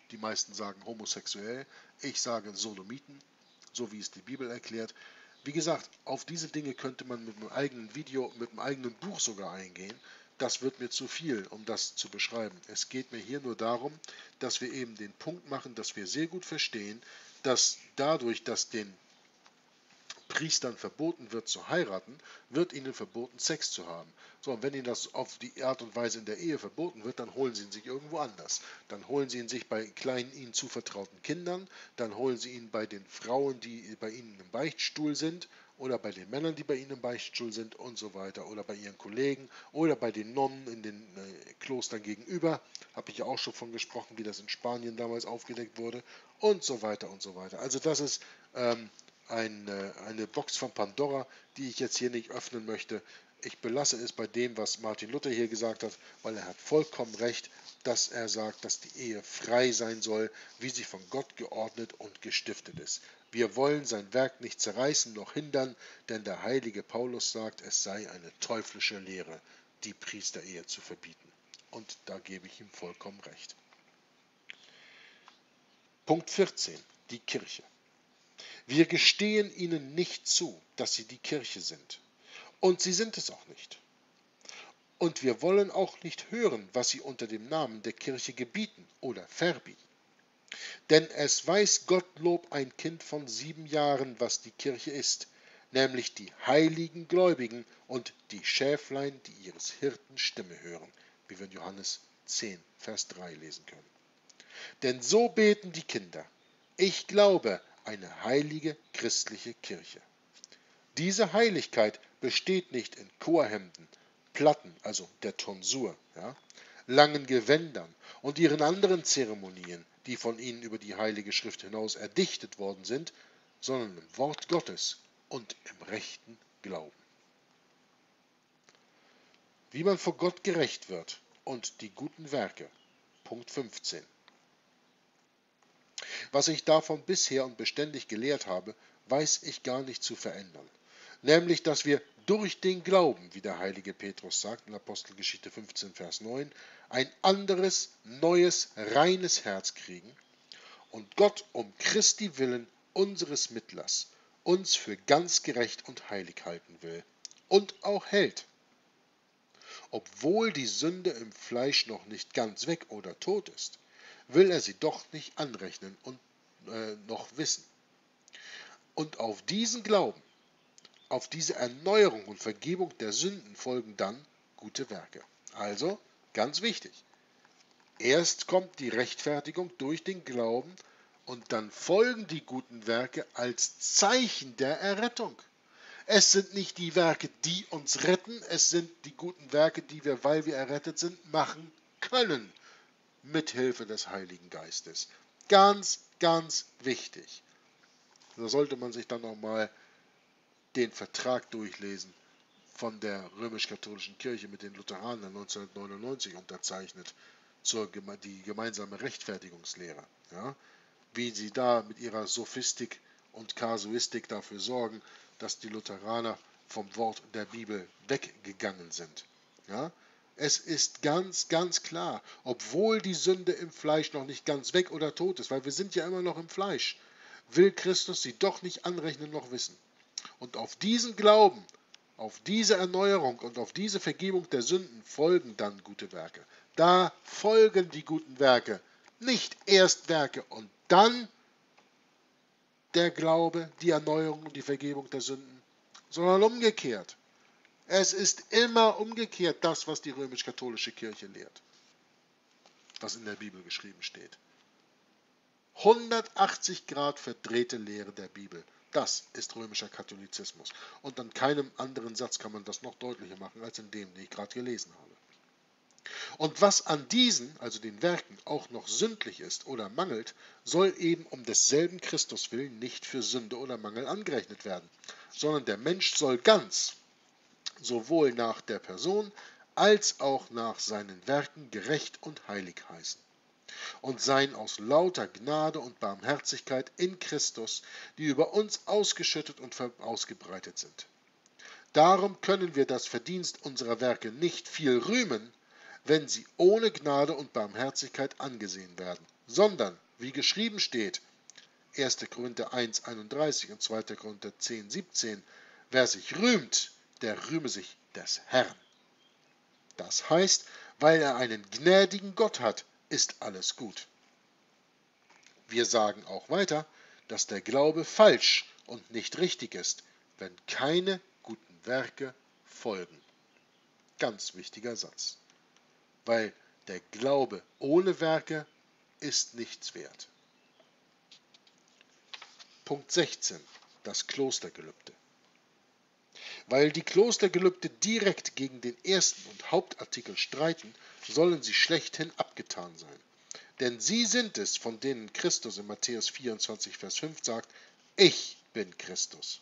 Die meisten sagen homosexuell, ich sage Sodomiten, so wie es die Bibel erklärt. Wie gesagt, auf diese Dinge könnte man mit einem eigenen Video, mit einem eigenen Buch sogar eingehen. Das wird mir zu viel, um das zu beschreiben. Es geht mir hier nur darum, dass wir eben den Punkt machen, dass wir sehr gut verstehen, dass dadurch, dass den Priestern verboten wird zu heiraten, wird ihnen verboten, Sex zu haben. So, und wenn ihnen das auf die Art und Weise in der Ehe verboten wird, dann holen sie ihn sich irgendwo anders. Dann holen sie ihn sich bei kleinen, ihnen zuvertrauten Kindern, dann holen sie ihn bei den Frauen, die bei ihnen im Beichtstuhl sind, oder bei den Männern, die bei ihnen im Beichtstuhl sind und so weiter, oder bei ihren Kollegen, oder bei den Nonnen in den äh, Klostern gegenüber. Habe ich ja auch schon von gesprochen, wie das in Spanien damals aufgedeckt wurde, und so weiter und so weiter. Also das ist ähm, eine, eine Box von Pandora, die ich jetzt hier nicht öffnen möchte. Ich belasse es bei dem, was Martin Luther hier gesagt hat, weil er hat vollkommen recht, dass er sagt, dass die Ehe frei sein soll, wie sie von Gott geordnet und gestiftet ist. Wir wollen sein Werk nicht zerreißen noch hindern, denn der heilige Paulus sagt, es sei eine teuflische Lehre, die Priesterehe zu verbieten. Und da gebe ich ihm vollkommen recht. Punkt vierzehn. Die Kirche. Wir gestehen ihnen nicht zu, dass sie die Kirche sind. Und sie sind es auch nicht. Und wir wollen auch nicht hören, was sie unter dem Namen der Kirche gebieten oder verbieten. Denn es weiß Gottlob ein Kind von sieben Jahren, was die Kirche ist, nämlich die heiligen Gläubigen und die Schäflein, die ihres Hirten Stimme hören, wie wir in Johannes zehn, Vers drei lesen können. Denn so beten die Kinder: Ich glaube, eine heilige christliche Kirche. Diese Heiligkeit besteht nicht in Chorhemden, Platten, also der Tonsur, ja, langen Gewändern und ihren anderen Zeremonien, die von ihnen über die Heilige Schrift hinaus erdichtet worden sind, sondern im Wort Gottes und im rechten Glauben. Wie man vor Gott gerecht wird und die guten Werke. Punkt fünfzehn. Was ich davon bisher und beständig gelehrt habe, weiß ich gar nicht zu verändern. Nämlich, dass wir durch den Glauben, wie der heilige Petrus sagt in Apostelgeschichte fünfzehn, Vers neun, ein anderes, neues, reines Herz kriegen und Gott um Christi willen unseres Mittlers uns für ganz gerecht und heilig halten will und auch hält. Obwohl die Sünde im Fleisch noch nicht ganz weg oder tot ist, will er sie doch nicht anrechnen und äh, noch wissen. Und auf diesen Glauben, auf diese Erneuerung und Vergebung der Sünden folgen dann gute Werke. Also, ganz wichtig, erst kommt die Rechtfertigung durch den Glauben und dann folgen die guten Werke als Zeichen der Errettung. Es sind nicht die Werke, die uns retten, es sind die guten Werke, die wir, weil wir errettet sind, machen können. Mithilfe des Heiligen Geistes. Ganz, ganz wichtig. Da sollte man sich dann nochmal den Vertrag durchlesen von der römisch-katholischen Kirche mit den Lutheranern neunzehnhundertneunundneunzig unterzeichnet, zur die gemeinsame Rechtfertigungslehre. Ja? Wie sie da mit ihrer Sophistik und Kasuistik dafür sorgen, dass die Lutheraner vom Wort der Bibel weggegangen sind. Ja? Es ist ganz, ganz klar, obwohl die Sünde im Fleisch noch nicht ganz weg oder tot ist, weil wir sind ja immer noch im Fleisch, will Christus sie doch nicht anrechnen noch wissen. Und auf diesen Glauben, auf diese Erneuerung und auf diese Vergebung der Sünden folgen dann gute Werke. Da folgen die guten Werke, nicht erst Werke und dann der Glaube, die Erneuerung und die Vergebung der Sünden, sondern umgekehrt. Es ist immer umgekehrt das, was die römisch-katholische Kirche lehrt, was in der Bibel geschrieben steht. hundertachtzig Grad verdrehte Lehre der Bibel. Das ist römischer Katholizismus. Und an keinem anderen Satz kann man das noch deutlicher machen, als in dem, den ich gerade gelesen habe. Und was an diesen, also den Werken, auch noch sündlich ist oder mangelt, soll eben um desselben Christus willen nicht für Sünde oder Mangel angerechnet werden, sondern der Mensch soll ganz, sowohl nach der Person als auch nach seinen Werken gerecht und heilig heißen und sein aus lauter Gnade und Barmherzigkeit in Christus, die über uns ausgeschüttet und ausgebreitet sind. Darum können wir das Verdienst unserer Werke nicht viel rühmen, wenn sie ohne Gnade und Barmherzigkeit angesehen werden, sondern, wie geschrieben steht, erster Korinther eins einunddreißig und zweiter Korinther zehn siebzehn, wer sich rühmt, der rühme sich des Herrn. Das heißt, weil er einen gnädigen Gott hat, ist alles gut. Wir sagen auch weiter, dass der Glaube falsch und nicht richtig ist, wenn keine guten Werke folgen. Ganz wichtiger Satz. Weil der Glaube ohne Werke ist nichts wert. Punkt sechzehn. Das Klostergelübde. Weil die Klostergelübde direkt gegen den ersten und Hauptartikel streiten, sollen sie schlechthin abgetan sein. Denn sie sind es, von denen Christus in Matthäus vierundzwanzig, Vers fünf sagt, ich bin Christus.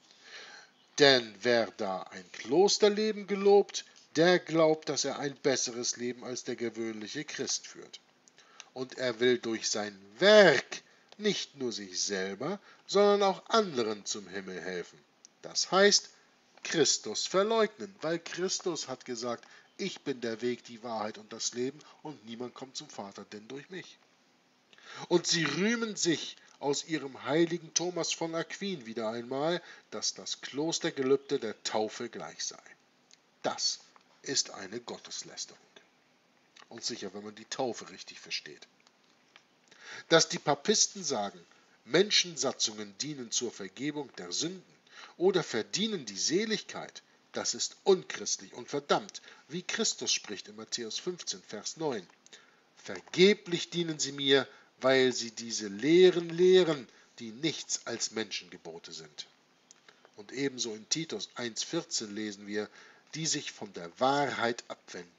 Denn wer da ein Klosterleben gelobt, der glaubt, dass er ein besseres Leben als der gewöhnliche Christ führt. Und er will durch sein Werk nicht nur sich selber, sondern auch anderen zum Himmel helfen. Das heißt, Christus verleugnen, weil Christus hat gesagt, ich bin der Weg, die Wahrheit und das Leben und niemand kommt zum Vater, denn durch mich. Und sie rühmen sich aus ihrem heiligen Thomas von Aquin wieder einmal, dass das Klostergelübde der Taufe gleich sei. Das ist eine Gotteslästerung. Und sicher, wenn man die Taufe richtig versteht. Dass die Papisten sagen, Menschensatzungen dienen zur Vergebung der Sünden oder verdienen die Seligkeit, das ist unchristlich und verdammt, wie Christus spricht in Matthäus fünfzehn, Vers neun. Vergeblich dienen sie mir, weil sie diese Lehren lehren, die nichts als Menschengebote sind. Und ebenso in Titus eins vierzehn lesen wir, die sich von der Wahrheit abwenden.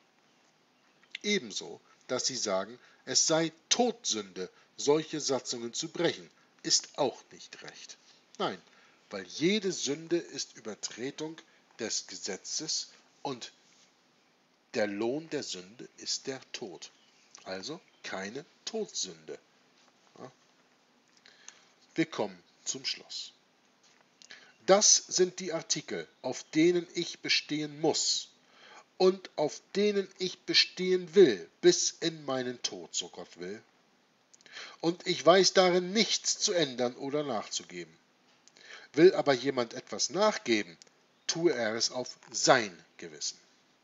Ebenso, dass sie sagen, es sei Todsünde, solche Satzungen zu brechen, ist auch nicht recht. Nein, weil jede Sünde ist Übertretung des Gesetzes und der Lohn der Sünde ist der Tod. Also keine Todsünde. Ja. Wir kommen zum Schluss. Das sind die Artikel, auf denen ich bestehen muss und auf denen ich bestehen will, bis in meinen Tod, so Gott will. Und ich weiß darin nichts zu ändern oder nachzugeben. Will aber jemand etwas nachgeben, tue er es auf sein Gewissen.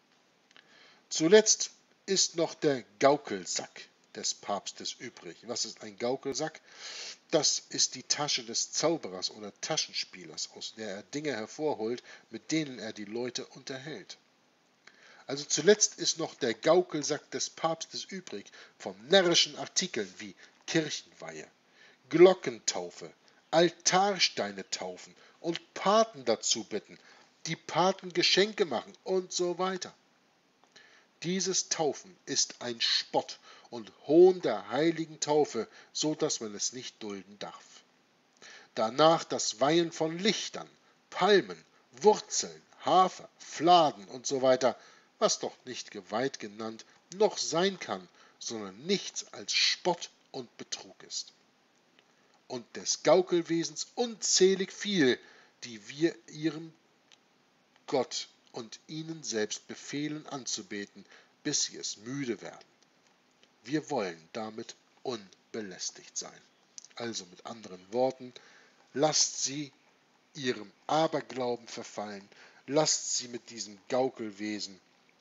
Zuletzt ist noch der Gaukelsack des Papstes übrig. Was ist ein Gaukelsack? Das ist die Tasche des Zauberers oder Taschenspielers, aus der er Dinge hervorholt, mit denen er die Leute unterhält. Also zuletzt ist noch der Gaukelsack des Papstes übrig von närrischen Artikeln wie Kirchenweihe, Glockentaufe, Altarsteine taufen und Paten dazu bitten, die Paten Geschenke machen und so weiter. Dieses Taufen ist ein Spott und Hohn der heiligen Taufe, so dass man es nicht dulden darf. Danach das Weihen von Lichtern, Palmen, Wurzeln, Hafer, Fladen und so weiter, was doch nicht geweiht genannt noch sein kann, sondern nichts als Spott und Betrug ist. Und des Gaukelwesens unzählig viel, die wir ihrem Gott und ihnen selbst befehlen anzubeten, bis sie es müde werden. Wir wollen damit unbelästigt sein. Also mit anderen Worten, lasst sie ihrem Aberglauben verfallen, lasst sie mit diesem Gaukelwesen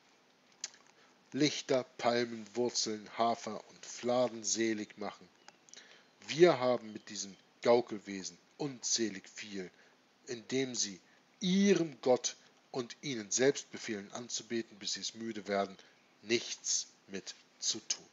Lichter, Palmen, Wurzeln, Hafer und Fladen selig machen. Wir haben mit diesem Gaukelwesen unzählig viel, indem sie ihrem Gott und ihnen selbst befehlen anzubeten, bis sie es müde werden, nichts mit zu tun.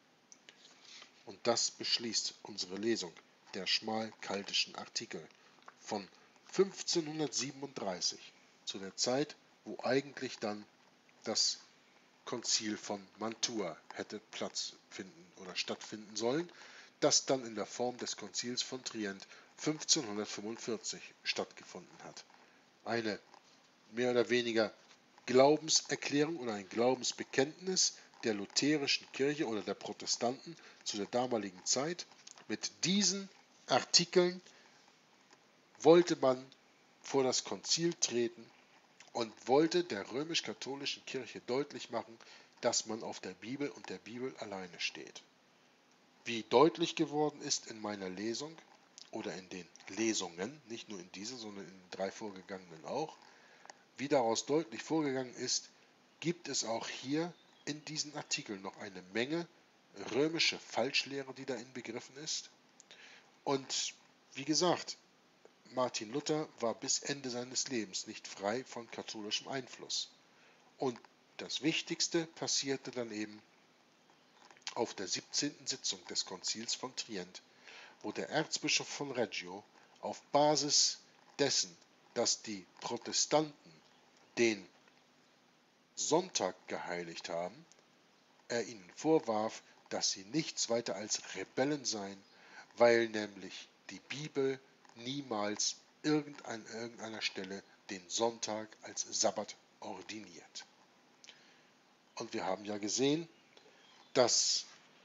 Und das beschließt unsere Lesung der schmalkaldischen Artikel von fünfzehnhundertsiebenunddreißig, zu der Zeit, wo eigentlich dann das Konzil von Mantua hätte Platz finden oder stattfinden sollen, das dann in der Form des Konzils von Trient fünfzehnhundertfünfundvierzig stattgefunden hat. Eine mehr oder weniger Glaubenserklärung oder ein Glaubensbekenntnis der lutherischen Kirche oder der Protestanten zu der damaligen Zeit. Mit diesen Artikeln wollte man vor das Konzil treten und wollte der römisch-katholischen Kirche deutlich machen, dass man auf der Bibel und der Bibel alleine steht. Wie deutlich geworden ist in meiner Lesung oder in den Lesungen, nicht nur in dieser, sondern in den drei vorgegangenen auch, wie daraus deutlich vorgegangen ist, gibt es auch hier in diesen Artikeln noch eine Menge römische Falschlehre, die da inbegriffen ist. Und wie gesagt, Martin Luther war bis Ende seines Lebens nicht frei von katholischem Einfluss. Und das Wichtigste passierte dann eben auf der siebzehnten Sitzung des Konzils von Trient, wo der Erzbischof von Reggio auf Basis dessen, dass die Protestanten den Sonntag geheiligt haben, er ihnen vorwarf, dass sie nichts weiter als Rebellen seien, weil nämlich die Bibel niemals irgend an irgendeiner Stelle den Sonntag als Sabbat ordiniert. Und wir haben ja gesehen, dass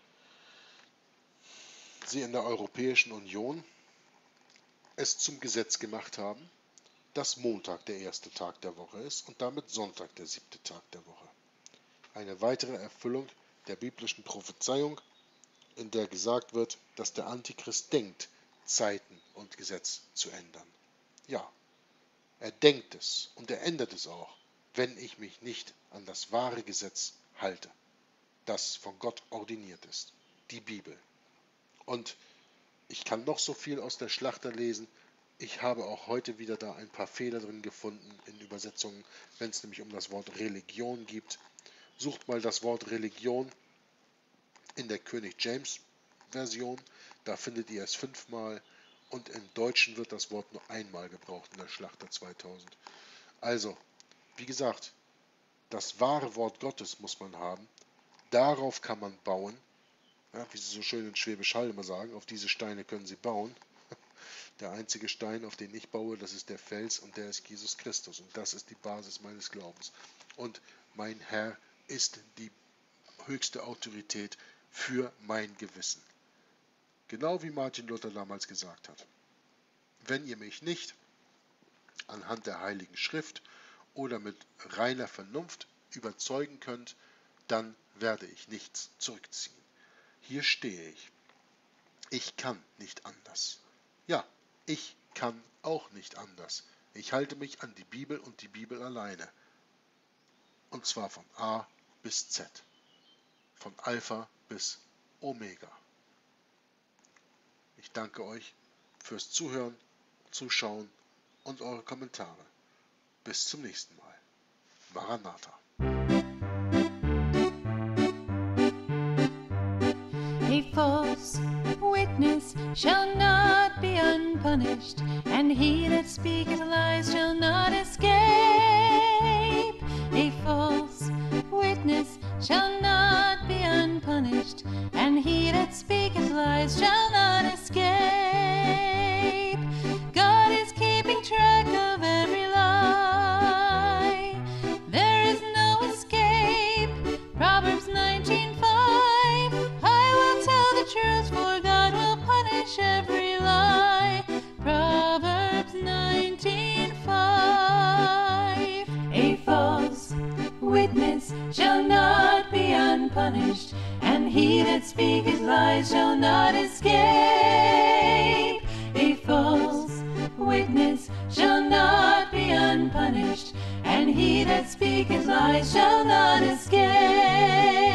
sie in der Europäischen Union es zum Gesetz gemacht haben, dass Montag der erste Tag der Woche ist und damit Sonntag der siebte Tag der Woche. Eine weitere Erfüllung der biblischen Prophezeiung, in der gesagt wird, dass der Antichrist denkt, Zeiten und Gesetz zu ändern. Ja, er denkt es und er ändert es auch, wenn ich mich nicht an das wahre Gesetz halte, das von Gott ordiniert ist, die Bibel. Und ich kann noch so viel aus der Schlachter lesen, ich habe auch heute wieder da ein paar Fehler drin gefunden in Übersetzungen, wenn es nämlich um das Wort Religion geht. Sucht mal das Wort Religion in der König James Version, da findet ihr es fünfmal und im Deutschen wird das Wort nur einmal gebraucht in der Schlachter zweitausend. Also, wie gesagt, das wahre Wort Gottes muss man haben, darauf kann man bauen, ja, wie sie so schön in Schwäbisch Hall immer sagen, auf diese Steine können sie bauen. Der einzige Stein, auf den ich baue, das ist der Fels und der ist Jesus Christus und das ist die Basis meines Glaubens. Und mein Herr ist die höchste Autorität für mein Gewissen. Genau wie Martin Luther damals gesagt hat. Wenn ihr mich nicht anhand der Heiligen Schrift oder mit reiner Vernunft überzeugen könnt, dann werde ich nichts zurückziehen. Hier stehe ich. Ich kann nicht anders. Ja, ich kann auch nicht anders. Ich halte mich an die Bibel und die Bibel alleine. Und zwar von A bis Z. Von Alpha bis Omega. Ich danke euch fürs Zuhören, Zuschauen und eure Kommentare. Bis zum nächsten Mal. Maranatha. A false witness shall not be unpunished, and he that speaketh lies shall not escape. A false witness shall not be unpunished, and he that speaketh lies shall not escape. God is keeping track of every lie. There is no escape. Proverbs nineteen five. I will tell the truth, for God will punish every lie. Proverbs nineteen five. A false witness shall not be unpunished, and he that speaketh lies shall not escape. A false witness shall not be unpunished, and he that speaketh lies shall not escape.